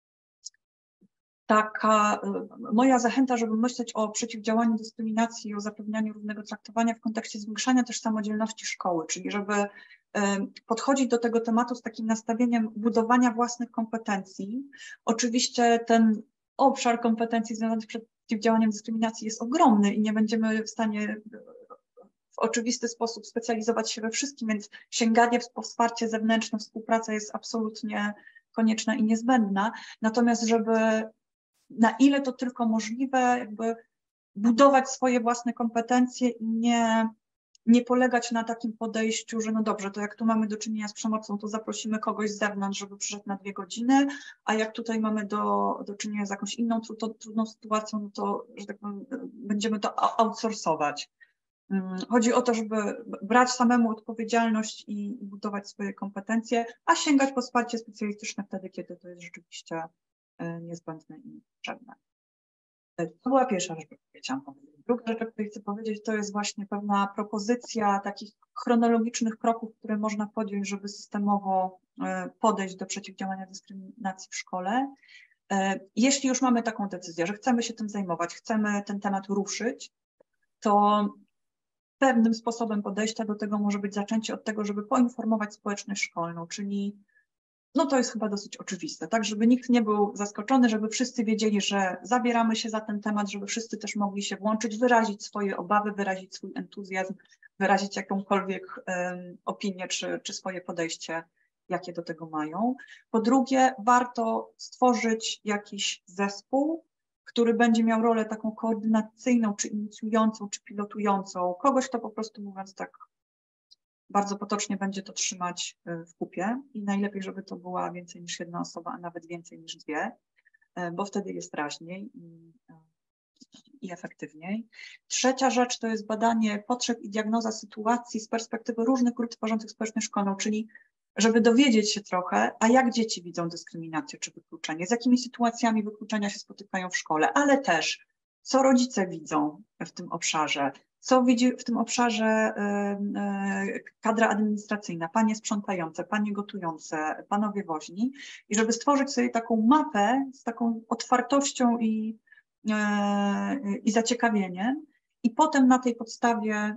[SPEAKER 2] taka e, moja zachęta, żeby myśleć o przeciwdziałaniu dyskryminacji i o zapewnianiu równego traktowania w kontekście zwiększania też samodzielności szkoły, czyli żeby e, podchodzić do tego tematu z takim nastawieniem budowania własnych kompetencji. Oczywiście ten obszar kompetencji związanych z przeciwdziałaniem dyskryminacji jest ogromny i nie będziemy w stanie w oczywisty sposób specjalizować się we wszystkim, więc sięganie po wsparcie zewnętrzne, współpraca jest absolutnie konieczna i niezbędna. Natomiast żeby na ile to tylko możliwe, jakby budować swoje własne kompetencje i nie, nie polegać na takim podejściu, że no dobrze, to jak tu mamy do czynienia z przemocą, to zaprosimy kogoś z zewnątrz, żeby przyszedł na dwie godziny, a jak tutaj mamy do, do czynienia z jakąś inną trudną, trudną sytuacją, no to, że tak powiem, będziemy to outsourcować. Chodzi o to, żeby brać samemu odpowiedzialność i budować swoje kompetencje, a sięgać po wsparcie specjalistyczne wtedy, kiedy to jest rzeczywiście niezbędne i potrzebne. To była pierwsza rzecz, którą chciałam powiedzieć. Druga rzecz, o której chcę powiedzieć, to jest właśnie pewna propozycja takich chronologicznych kroków, które można podjąć, żeby systemowo podejść do przeciwdziałania dyskryminacji w szkole. Jeśli już mamy taką decyzję, że chcemy się tym zajmować, chcemy ten temat ruszyć, to pewnym sposobem podejścia do tego może być zaczęcie od tego, żeby poinformować społeczność szkolną, czyli no to jest chyba dosyć oczywiste, tak, żeby nikt nie był zaskoczony, żeby wszyscy wiedzieli, że zabieramy się za ten temat, żeby wszyscy też mogli się włączyć, wyrazić swoje obawy, wyrazić swój entuzjazm, wyrazić jakąkolwiek um, opinię czy, czy swoje podejście, jakie do tego mają. Po drugie, warto stworzyć jakiś zespół, który będzie miał rolę taką koordynacyjną, czy inicjującą, czy pilotującą, kogoś, kto po prostu, mówiąc tak bardzo potocznie, będzie to trzymać w kupie i najlepiej, żeby to była więcej niż jedna osoba, a nawet więcej niż dwie, bo wtedy jest raźniej i, i efektywniej. Trzecia rzecz to jest badanie potrzeb i diagnoza sytuacji z perspektywy różnych grup tworzących społeczność szkolną, czyli żeby dowiedzieć się trochę, a jak dzieci widzą dyskryminację czy wykluczenie, z jakimi sytuacjami wykluczenia się spotykają w szkole, ale też co rodzice widzą w tym obszarze, co widzi w tym obszarze kadra administracyjna, panie sprzątające, panie gotujące, panowie woźni i żeby stworzyć sobie taką mapę z taką otwartością i, i zaciekawieniem i potem na tej podstawie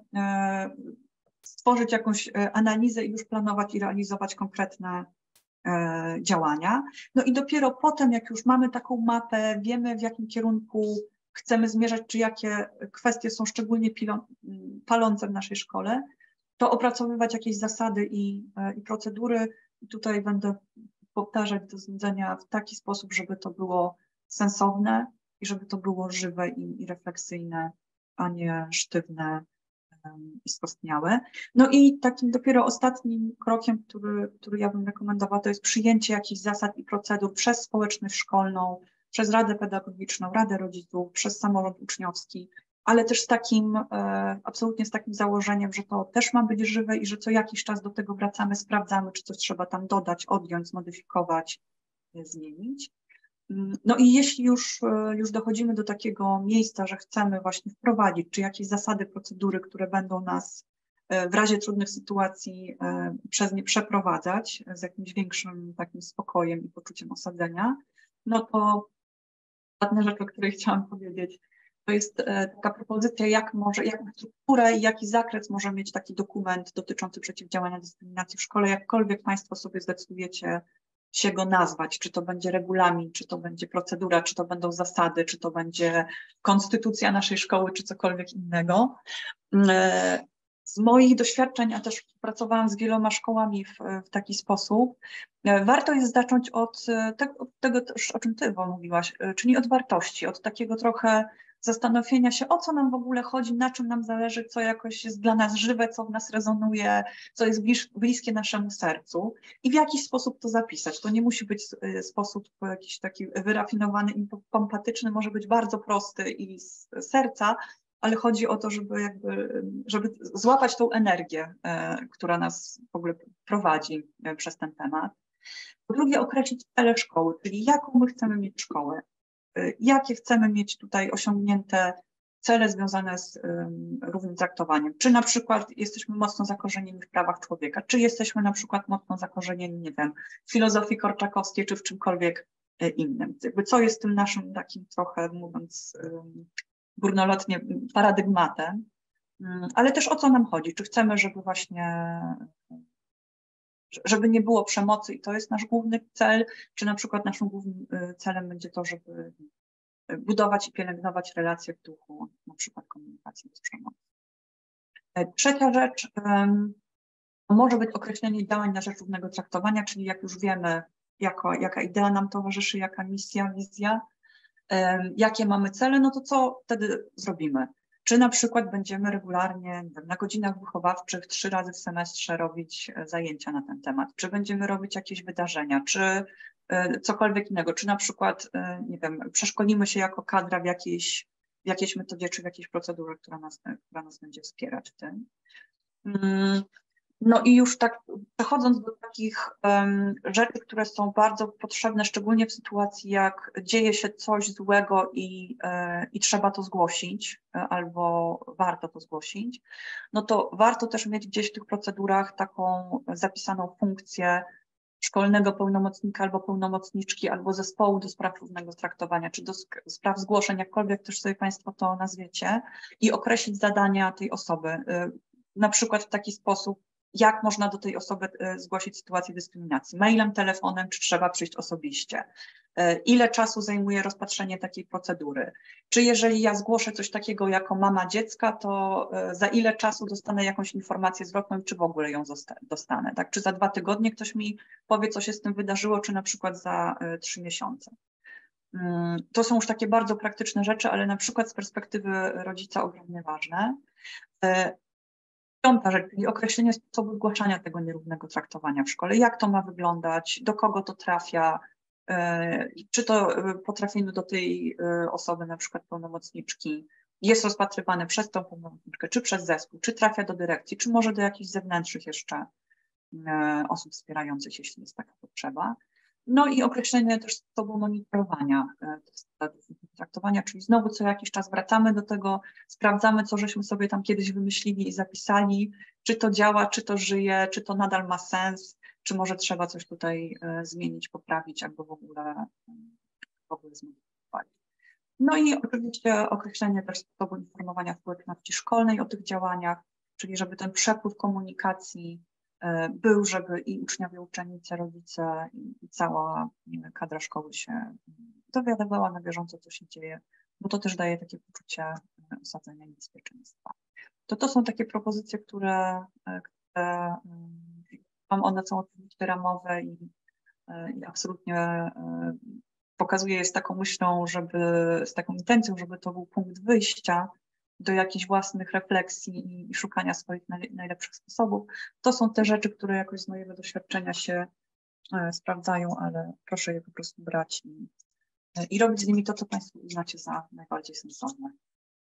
[SPEAKER 2] stworzyć jakąś analizę i już planować i realizować konkretne e, działania. No i dopiero potem, jak już mamy taką mapę, wiemy, w jakim kierunku chcemy zmierzać, czy jakie kwestie są szczególnie pilon, palące w naszej szkole, to opracowywać jakieś zasady i, e, i procedury. I tutaj będę powtarzać do znudzenia w taki sposób, żeby to było sensowne i żeby to było żywe i, i refleksyjne, a nie sztywne i skostniałe. No i takim dopiero ostatnim krokiem, który, który ja bym rekomendowała, to jest przyjęcie jakichś zasad i procedur przez społeczność szkolną, przez Radę Pedagogiczną, Radę Rodziców, przez samorząd uczniowski, ale też z takim, e, absolutnie z takim założeniem, że to też ma być żywe i że co jakiś czas do tego wracamy, sprawdzamy, czy coś trzeba tam dodać, odjąć, zmodyfikować, zmienić. No i jeśli już, już dochodzimy do takiego miejsca, że chcemy właśnie wprowadzić, czy jakieś zasady, procedury, które będą nas w razie trudnych sytuacji przez nie przeprowadzać z jakimś większym takim spokojem i poczuciem osadzenia, no to ostatnia rzecz, o której chciałam powiedzieć, to jest taka propozycja, jak może, jaką strukturę i jaki zakres może mieć taki dokument dotyczący przeciwdziałania dyskryminacji w szkole, jakkolwiek Państwo sobie zdecydujecie się go nazwać, czy to będzie regulamin, czy to będzie procedura, czy to będą zasady, czy to będzie konstytucja naszej szkoły, czy cokolwiek innego. Z moich doświadczeń, a też pracowałam z wieloma szkołami w, w taki sposób, warto jest zacząć od tego, od tego też, o czym Ty mówiłaś, czyli od wartości, od takiego trochę zastanowienia się, o co nam w ogóle chodzi, na czym nam zależy, co jakoś jest dla nas żywe, co w nas rezonuje, co jest bliż, bliskie naszemu sercu i w jakiś sposób to zapisać. To nie musi być sposób jakiś taki wyrafinowany i pompatyczny, może być bardzo prosty i z serca, ale chodzi o to, żeby jakby, żeby złapać tą energię, która nas w ogóle prowadzi przez ten temat. Po drugie, określić cele szkoły, czyli jaką my chcemy mieć szkołę. Jakie chcemy mieć tutaj osiągnięte cele związane z równym traktowaniem. Czy na przykład jesteśmy mocno zakorzenieni w prawach człowieka, czy jesteśmy na przykład mocno zakorzenieni, nie wiem, w filozofii korczakowskiej, czy w czymkolwiek innym. Jakby co jest tym naszym takim trochę, mówiąc górnolotnie, paradygmatem, ale też o co nam chodzi, czy chcemy, żeby właśnie, żeby nie było przemocy i to jest nasz główny cel, czy na przykład naszym głównym celem będzie to, żeby budować i pielęgnować relacje w duchu, na przykład komunikacji bez przemocy. Trzecia rzecz może być określenie działań na rzecz równego traktowania, czyli jak już wiemy, jako, jaka idea nam towarzyszy, jaka misja, wizja, jakie mamy cele, no to co wtedy zrobimy? Czy na przykład będziemy regularnie na godzinach wychowawczych trzy razy w semestrze robić zajęcia na ten temat, czy będziemy robić jakieś wydarzenia, czy cokolwiek innego, czy na przykład, nie wiem, przeszkolimy się jako kadra w jakiejś, w jakiejś metodzie, czy w jakiejś procedurze, która nas, która nas będzie wspierać w tym. No i już tak przechodząc do takich um, rzeczy, które są bardzo potrzebne, szczególnie w sytuacji, jak dzieje się coś złego i, e, i trzeba to zgłosić, e, albo warto to zgłosić, no to warto też mieć gdzieś w tych procedurach taką zapisaną funkcję szkolnego pełnomocnika albo pełnomocniczki, albo zespołu do spraw równego traktowania, czy do spraw zgłoszeń, jakkolwiek też sobie Państwo to nazwiecie, i określić zadania tej osoby. E, na przykład w taki sposób, jak można do tej osoby zgłosić sytuację dyskryminacji, mailem, telefonem, czy trzeba przyjść osobiście, ile czasu zajmuje rozpatrzenie takiej procedury, czy jeżeli ja zgłoszę coś takiego jako mama dziecka, to za ile czasu dostanę jakąś informację zwrotną i czy w ogóle ją dostanę, tak? Czy za dwa tygodnie ktoś mi powie, co się z tym wydarzyło, czy na przykład za trzy miesiące. To są już takie bardzo praktyczne rzeczy, ale na przykład z perspektywy rodzica ogromnie ważne. Piąta rzecz, czyli określenie sposobu zgłaszania tego nierównego traktowania w szkole. Jak to ma wyglądać, do kogo to trafia, czy to po trafieniu do tej osoby, na przykład pełnomocniczki, jest rozpatrywane przez tą pełnomocniczkę, czy przez zespół, czy trafia do dyrekcji, czy może do jakichś zewnętrznych jeszcze osób wspierających, jeśli jest taka potrzeba. No i określenie też sposobu monitorowania traktowania, czyli znowu co jakiś czas wracamy do tego, sprawdzamy, co żeśmy sobie tam kiedyś wymyślili i zapisali, czy to działa, czy to żyje, czy to nadal ma sens, czy może trzeba coś tutaj zmienić, poprawić, albo w ogóle, w ogóle zmodyfikować. No i oczywiście określenie też sposobu informowania społeczności szkolnej o tych działaniach, czyli żeby ten przepływ komunikacji był, żeby i uczniowie, uczennice, rodzice i cała kadra szkoły się dowiadywała na bieżąco, co się dzieje, bo to też daje takie poczucie osadzenia i bezpieczeństwa. To to są takie propozycje, które, które mam, one są oczywiście ramowe i, i absolutnie pokazuję je z taką myślą, żeby, z taką intencją, żeby to był punkt wyjścia do jakichś własnych refleksji i szukania swoich najlepszych sposobów. To są te rzeczy, które jakoś z mojego doświadczenia się sprawdzają, ale proszę je po prostu brać i, i robić z nimi to, co Państwo uznacie za najbardziej sensowne.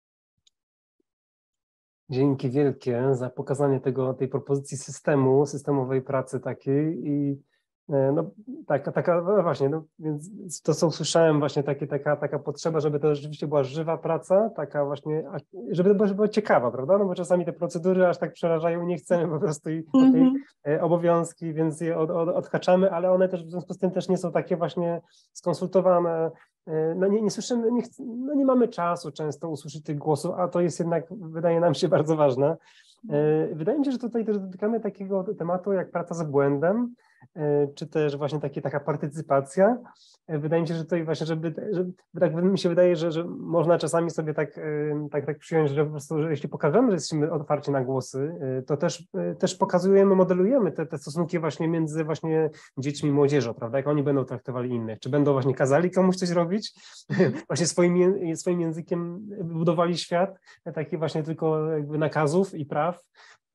[SPEAKER 1] Dzięki wielkie za pokazanie tego, tej propozycji systemu, systemowej pracy takiej i no taka, taka no właśnie, no, więc to co usłyszałem właśnie takie, taka, taka potrzeba, żeby to rzeczywiście była żywa praca, taka właśnie, żeby to była ciekawa, prawda, no bo czasami te procedury aż tak przerażają, nie chcemy po prostu i mm-hmm. tej obowiązki, więc je od, od, odhaczamy, ale one też w związku z tym też nie są takie właśnie skonsultowane, no nie, nie słyszymy, nie, no nie mamy czasu często usłyszeć tych głosów, a to jest jednak, wydaje nam się, bardzo ważne. Wydaje mi się, że tutaj też dotykamy takiego tematu jak praca z błędem, czy też właśnie takie, taka partycypacja. Wydaje mi się, że tutaj właśnie, żeby, żeby tak mi się wydaje, że, że można czasami sobie tak, tak, tak przyjąć, że po prostu, że jeśli pokażemy, że jesteśmy otwarci na głosy, to też, też pokazujemy, modelujemy te, te stosunki właśnie między właśnie dziećmi i młodzieżą, prawda, jak oni będą traktowali innych, czy będą właśnie kazali komuś coś robić, właśnie swoim, swoim językiem budowali świat, taki właśnie tylko jakby nakazów i praw,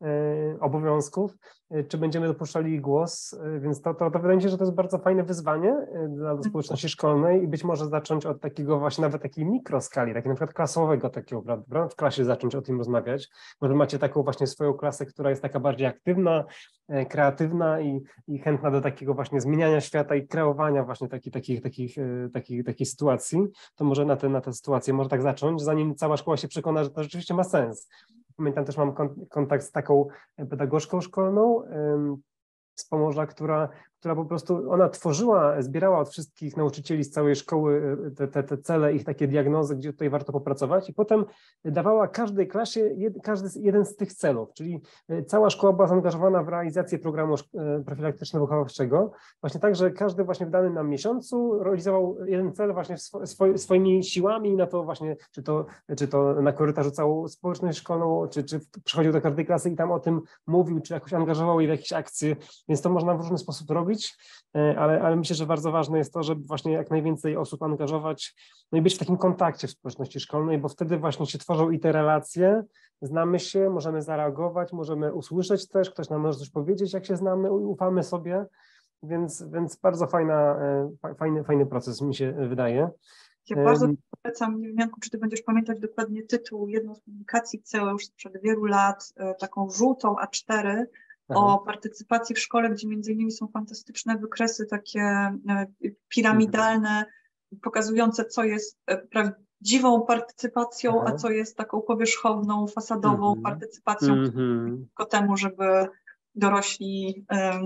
[SPEAKER 1] obowiązków, czy będziemy dopuszczali głos, więc to, to, to wydaje mi się, że to jest bardzo fajne wyzwanie dla społeczności szkolnej i być może zacząć od takiego właśnie nawet takiej mikroskali, takiego na przykład klasowego takiego, prawda, w klasie zacząć o tym rozmawiać. Może macie taką właśnie swoją klasę, która jest taka bardziej aktywna, kreatywna i, i chętna do takiego właśnie zmieniania świata i kreowania właśnie takich, takich, takich, takich, takich sytuacji, to może na tę na tę sytuację może tak zacząć, zanim cała szkoła się przekona, że to rzeczywiście ma sens. Pamiętam też, mam kontakt z taką pedagogzką szkolną z Pomorza, która, która po prostu, ona tworzyła, zbierała od wszystkich nauczycieli z całej szkoły te, te, te cele, ich takie diagnozy, gdzie tutaj warto popracować i potem dawała każdej klasie jed, każdy jeden z tych celów, czyli cała szkoła była zaangażowana w realizację programu profilaktyczno-wychowawczego, właśnie tak, że każdy właśnie w danym nam miesiącu realizował jeden cel właśnie swo, swoimi siłami na to właśnie, czy to, czy to na korytarzu całą społeczność szkolną, czy, czy przychodził do każdej klasy i tam o tym mówił, czy jakoś angażował jej w jakieś akcje, więc to można w różny sposób robić, ale, ale myślę, że bardzo ważne jest to, żeby właśnie jak najwięcej osób angażować, no i być w takim kontakcie w społeczności szkolnej, bo wtedy właśnie się tworzą i te relacje, znamy się, możemy zareagować, możemy usłyszeć też, ktoś nam może coś powiedzieć, jak się znamy, ufamy sobie, więc, więc bardzo fajna, fajny, fajny proces mi się wydaje.
[SPEAKER 2] Ja bardzo polecam, nie wiem, Janku, czy ty będziesz pamiętać dokładnie tytuł, jedną z publikacji C E O już sprzed wielu lat, taką żółtą A cztery, o partycypacji w szkole, gdzie między innymi są fantastyczne wykresy takie piramidalne, pokazujące, co jest prawdziwą partycypacją,
[SPEAKER 1] Aha.
[SPEAKER 2] a co jest taką powierzchowną, fasadową
[SPEAKER 1] Mhm.
[SPEAKER 2] partycypacją,
[SPEAKER 1] Mhm.
[SPEAKER 2] tylko temu, żeby dorośli um,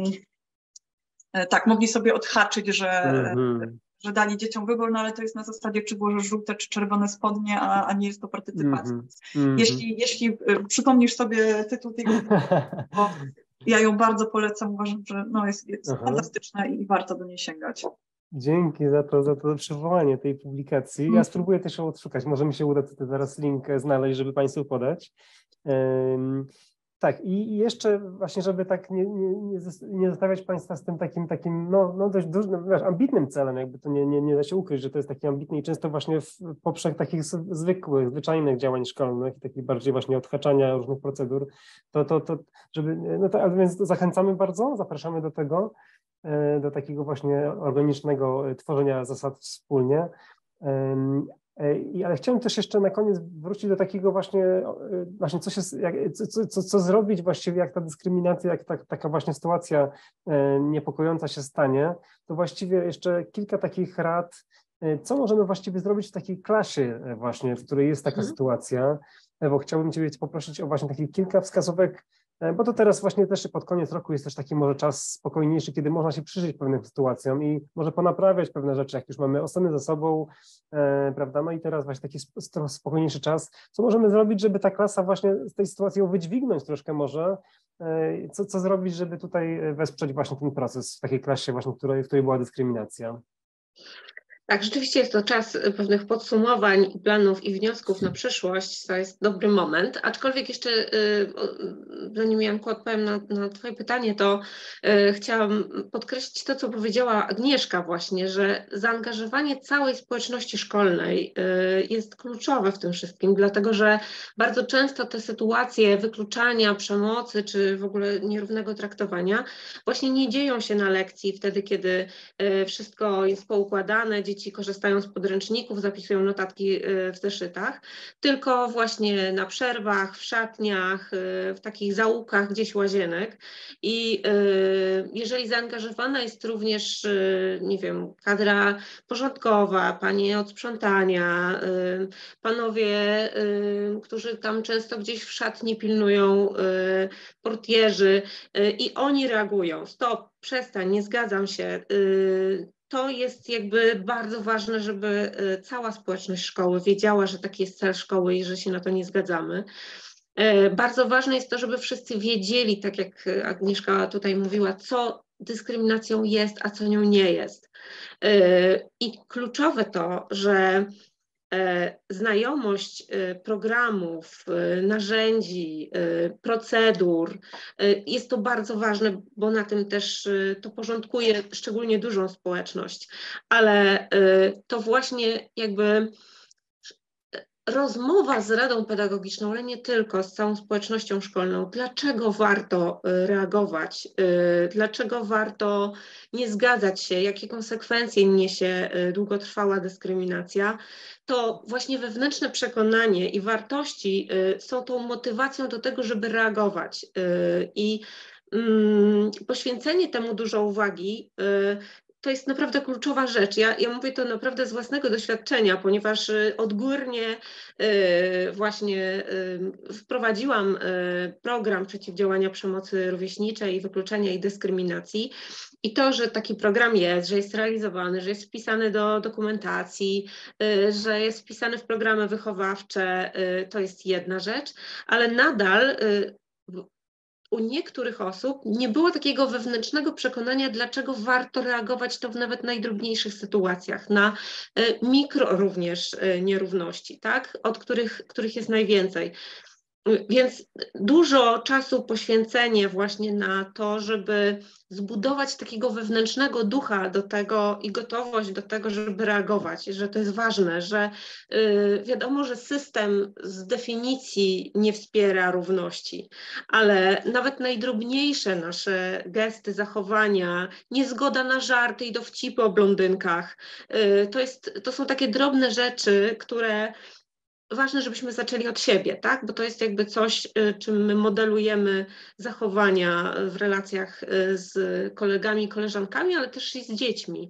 [SPEAKER 2] tak mogli sobie odhaczyć, że,
[SPEAKER 1] Mhm.
[SPEAKER 2] że dali dzieciom wybór, no ale to jest na zasadzie, czy włożysz żółte, czy czerwone spodnie, a, a nie jest to partycypacja.
[SPEAKER 1] Mhm.
[SPEAKER 2] Jeśli, jeśli przypomnisz sobie tytuł tej bo ja ją bardzo polecam, uważam, że no jest, jest fantastyczna i warto do niej sięgać.
[SPEAKER 1] Dzięki za to, za to przywołanie tej publikacji. Ja spróbuję też ją odszukać, może mi się uda tutaj zaraz link znaleźć, żeby Państwu podać. Um, tak, i jeszcze właśnie, żeby tak nie, nie, nie zostawiać Państwa z tym takim, takim no, no dość dużym, wiesz, ambitnym celem, jakby to nie, nie, nie da się ukryć, że to jest taki ambitny i często właśnie w poprzek takich zwykłych, zwyczajnych działań szkolnych i takich bardziej właśnie odhaczania różnych procedur, to, to, to żeby, no to, a więc zachęcamy bardzo, zapraszamy do tego, do takiego właśnie organicznego tworzenia zasad wspólnie. I, ale chciałem też jeszcze na koniec wrócić do takiego właśnie, właśnie co, się, jak, co, co, co zrobić właściwie, jak ta dyskryminacja, jak ta, taka właśnie sytuacja niepokojąca się stanie, to właściwie jeszcze kilka takich rad, co możemy właściwie zrobić w takiej klasie właśnie, w której jest taka hmm. sytuacja. Ewo, chciałbym Ciebie poprosić o właśnie takich kilka wskazówek, bo to teraz właśnie też pod koniec roku jest też taki może czas spokojniejszy, kiedy można się przyjrzeć pewnym sytuacjom i może ponaprawiać pewne rzeczy, jak już mamy oceny za sobą, e, prawda, no i teraz właśnie taki spokojniejszy czas. Co możemy zrobić, żeby ta klasa właśnie z tej sytuacji ją wydźwignąć troszkę może, e, co, co zrobić, żeby tutaj wesprzeć właśnie ten proces w takiej klasie właśnie, w której, w której była dyskryminacja?
[SPEAKER 3] Tak, rzeczywiście jest to czas pewnych podsumowań, planów i wniosków na przyszłość. To jest dobry moment, aczkolwiek jeszcze zanim Janku odpowiem na, na Twoje pytanie, to chciałam podkreślić to, co powiedziała Agnieszka właśnie, że zaangażowanie całej społeczności szkolnej jest kluczowe w tym wszystkim, dlatego że bardzo często te sytuacje wykluczania, przemocy czy w ogóle nierównego traktowania właśnie nie dzieją się na lekcji wtedy, kiedy wszystko jest poukładane, dzieci korzystają z podręczników, zapisują notatki w zeszytach, tylko właśnie na przerwach, w szatniach, w takich zaułkach gdzieś łazienek i jeżeli zaangażowana jest również, nie wiem, kadra porządkowa, panie od sprzątania, panowie, którzy tam często gdzieś w szatni pilnują, portierzy i oni reagują, stop, przestań, nie zgadzam się, to jest jakby bardzo ważne, żeby cała społeczność szkoły wiedziała, że taki jest cel szkoły i że się na to nie zgadzamy. Bardzo ważne jest to, żeby wszyscy wiedzieli, tak jak Agnieszka tutaj mówiła, co dyskryminacją jest, a co nią nie jest. I kluczowe to, że znajomość programów, narzędzi, procedur, jest to bardzo ważne, bo na tym też to porządkuje szczególnie dużą społeczność, ale to właśnie jakby rozmowa z Radą Pedagogiczną, ale nie tylko, z całą społecznością szkolną, dlaczego warto reagować, dlaczego warto nie zgadzać się, jakie konsekwencje niesie długotrwała dyskryminacja, to właśnie wewnętrzne przekonanie i wartości są tą motywacją do tego, żeby reagować. I poświęcenie temu dużo uwagi to jest naprawdę kluczowa rzecz. Ja, ja mówię to naprawdę z własnego doświadczenia, ponieważ odgórnie właśnie wprowadziłam program przeciwdziałania przemocy rówieśniczej i wykluczenia i dyskryminacji. I to, że taki program jest, że jest realizowany, że jest wpisany do dokumentacji, że jest wpisany w programy wychowawcze, to jest jedna rzecz, ale nadal u niektórych osób nie było takiego wewnętrznego przekonania, dlaczego warto reagować to w nawet najdrobniejszych sytuacjach, na mikro również nierówności, tak? Od których, których jest najwięcej. Więc dużo czasu poświęcenie właśnie na to, żeby zbudować takiego wewnętrznego ducha do tego i gotowość do tego, żeby reagować, że to jest ważne, że yy, wiadomo, że system z definicji nie wspiera równości, ale nawet najdrobniejsze nasze gesty, zachowania, niezgoda na żarty i dowcipy o blondynkach, yy, to jest, to są takie drobne rzeczy, które ważne, żebyśmy zaczęli od siebie, tak? Bo to jest jakby coś, czym my modelujemy zachowania w relacjach z kolegami i koleżankami, ale też i z dziećmi.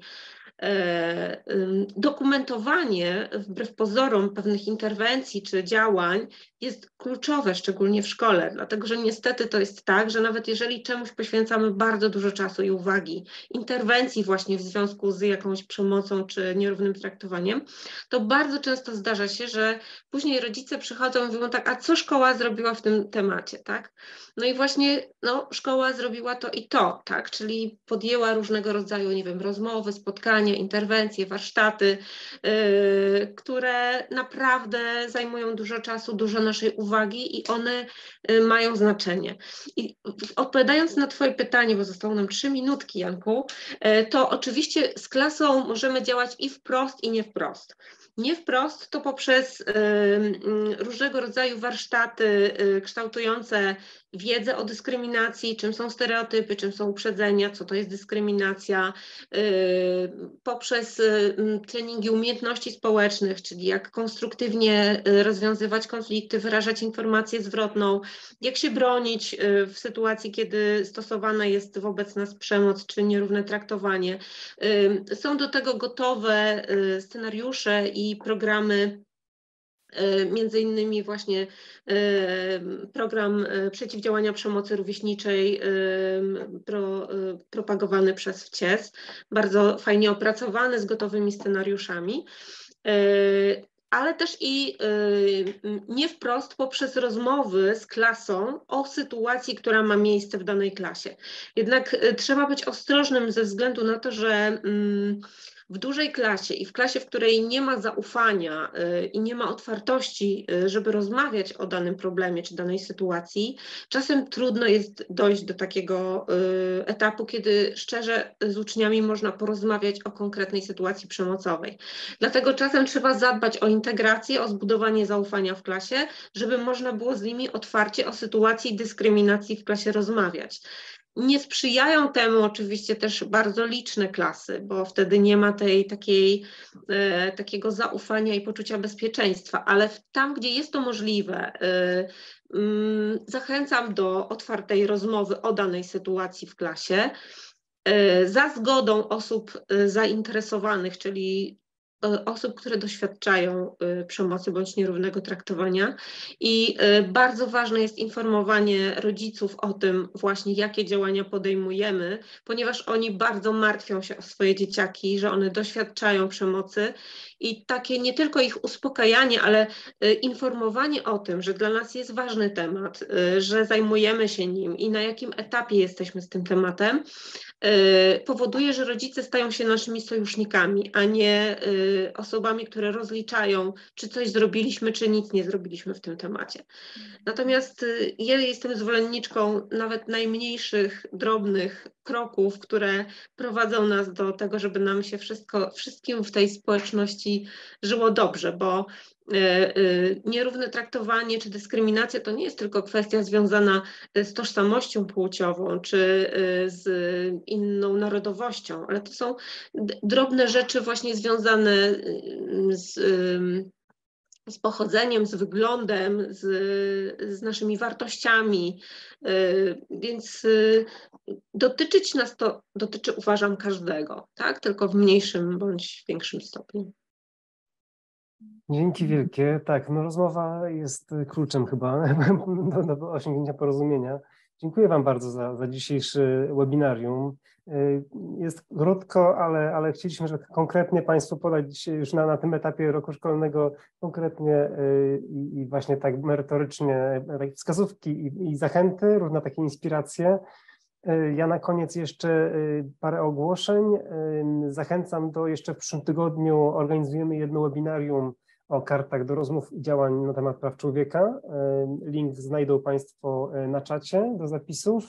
[SPEAKER 3] Dokumentowanie wbrew pozorom pewnych interwencji czy działań jest kluczowe, szczególnie w szkole, dlatego że niestety to jest tak, że nawet jeżeli czemuś poświęcamy bardzo dużo czasu i uwagi, interwencji właśnie w związku z jakąś przemocą czy nierównym traktowaniem, to bardzo często zdarza się, że później rodzice przychodzą i mówią tak, a co szkoła zrobiła w tym temacie, tak? No i właśnie no, szkoła zrobiła to i to, tak? Czyli podjęła różnego rodzaju, nie wiem, rozmowy, spotkania, interwencje, warsztaty, yy, które naprawdę zajmują dużo czasu, dużo naszej uwagi i one yy, mają znaczenie. I odpowiadając na Twoje pytanie, bo zostało nam trzy minutki, Janku, yy, to oczywiście z klasą możemy działać i wprost, i nie wprost. Nie wprost to poprzez y, y, różnego rodzaju warsztaty y, kształtujące wiedzę o dyskryminacji, czym są stereotypy, czym są uprzedzenia, co to jest dyskryminacja, y, poprzez y, treningi umiejętności społecznych, czyli jak konstruktywnie y, rozwiązywać konflikty, wyrażać informację zwrotną, jak się bronić y, w sytuacji, kiedy stosowana jest wobec nas przemoc czy nierówne traktowanie. Y, są do tego gotowe y, scenariusze i i programy, między innymi właśnie program przeciwdziałania przemocy rówieśniczej pro, propagowany przez W C I E S, bardzo fajnie opracowany, z gotowymi scenariuszami, ale też i nie wprost poprzez rozmowy z klasą o sytuacji, która ma miejsce w danej klasie. Jednak trzeba być ostrożnym ze względu na to, że w dużej klasie i w klasie, w której nie ma zaufania y, i nie ma otwartości, y, żeby rozmawiać o danym problemie czy danej sytuacji, czasem trudno jest dojść do takiego y, etapu, kiedy szczerze z uczniami można porozmawiać o konkretnej sytuacji przemocowej. Dlatego czasem trzeba zadbać o integrację, o zbudowanie zaufania w klasie, żeby można było z nimi otwarcie o sytuacji dyskryminacji w klasie rozmawiać. Nie sprzyjają temu oczywiście też bardzo liczne klasy, bo wtedy nie ma tej takiej, e, takiego zaufania i poczucia bezpieczeństwa, ale tam, gdzie jest to możliwe, e, mm, zachęcam do otwartej rozmowy o danej sytuacji w klasie e, za zgodą osób e, zainteresowanych, czyli osób, które doświadczają przemocy bądź nierównego traktowania i bardzo ważne jest informowanie rodziców o tym właśnie, jakie działania podejmujemy, ponieważ oni bardzo martwią się o swoje dzieciaki, że one doświadczają przemocy i takie nie tylko ich uspokajanie, ale informowanie o tym, że dla nas jest ważny temat, że zajmujemy się nim i na jakim etapie jesteśmy z tym tematem, powoduje, że rodzice stają się naszymi sojusznikami, a nie osobami, które rozliczają, czy coś zrobiliśmy, czy nic nie zrobiliśmy w tym temacie. Natomiast ja jestem zwolenniczką nawet najmniejszych, drobnych kroków, które prowadzą nas do tego, żeby nam się wszystko, wszystkim w tej społeczności żyło dobrze, bo Nierówne traktowanie czy dyskryminacja to nie jest tylko kwestia związana z tożsamością płciową czy z inną narodowością, ale to są drobne rzeczy właśnie związane z, z pochodzeniem, z wyglądem, z, z naszymi wartościami, więc dotyczyć nas to dotyczy, uważam, każdego, tak? Tylko w mniejszym bądź większym stopniu.
[SPEAKER 1] Dzięki wielkie. Tak, no rozmowa jest kluczem chyba do, do osiągnięcia porozumienia. Dziękuję Wam bardzo za, za dzisiejszy webinarium. Jest krótko, ale, ale chcieliśmy, żeby konkretnie Państwu podać dzisiaj już na, na tym etapie roku szkolnego konkretnie i, i właśnie tak merytorycznie wskazówki i, i zachęty, różne takie inspiracje. Ja na koniec jeszcze parę ogłoszeń. Zachęcam do jeszcze w przyszłym tygodniu organizujemy jedno webinarium o kartach do rozmów i działań na temat praw człowieka. Link znajdą Państwo na czacie do zapisów.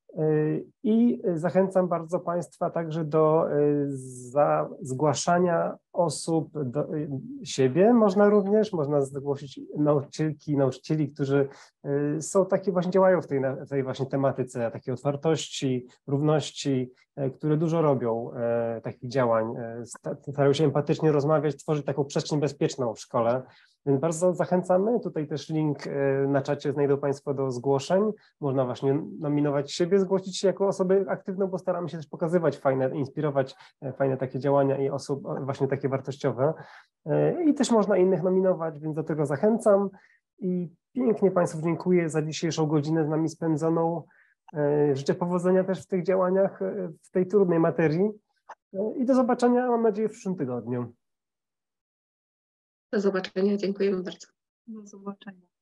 [SPEAKER 1] I zachęcam bardzo Państwa także do za zgłaszania osób do siebie. Można również, można zgłosić nauczycielki, nauczycieli, którzy są takie właśnie, działają w tej, w tej właśnie tematyce takiej otwartości, równości, które dużo robią takich działań. Starają się empatycznie rozmawiać, tworzyć taką przestrzeń bezpieczną w szkole. Więc bardzo zachęcamy. Tutaj też link na czacie znajdą Państwo do zgłoszeń. Można właśnie nominować siebie, zgłosić się jako osobę aktywną, bo staramy się też pokazywać fajne, inspirować fajne takie działania i osób właśnie takie wartościowe. I też można innych nominować, więc do tego zachęcam. I pięknie Państwu dziękuję za dzisiejszą godzinę z nami spędzoną. Życzę powodzenia też w tych działaniach, w tej trudnej materii. I do zobaczenia, mam nadzieję, w przyszłym tygodniu.
[SPEAKER 3] Do zobaczenia, dziękujemy bardzo.
[SPEAKER 2] Do zobaczenia.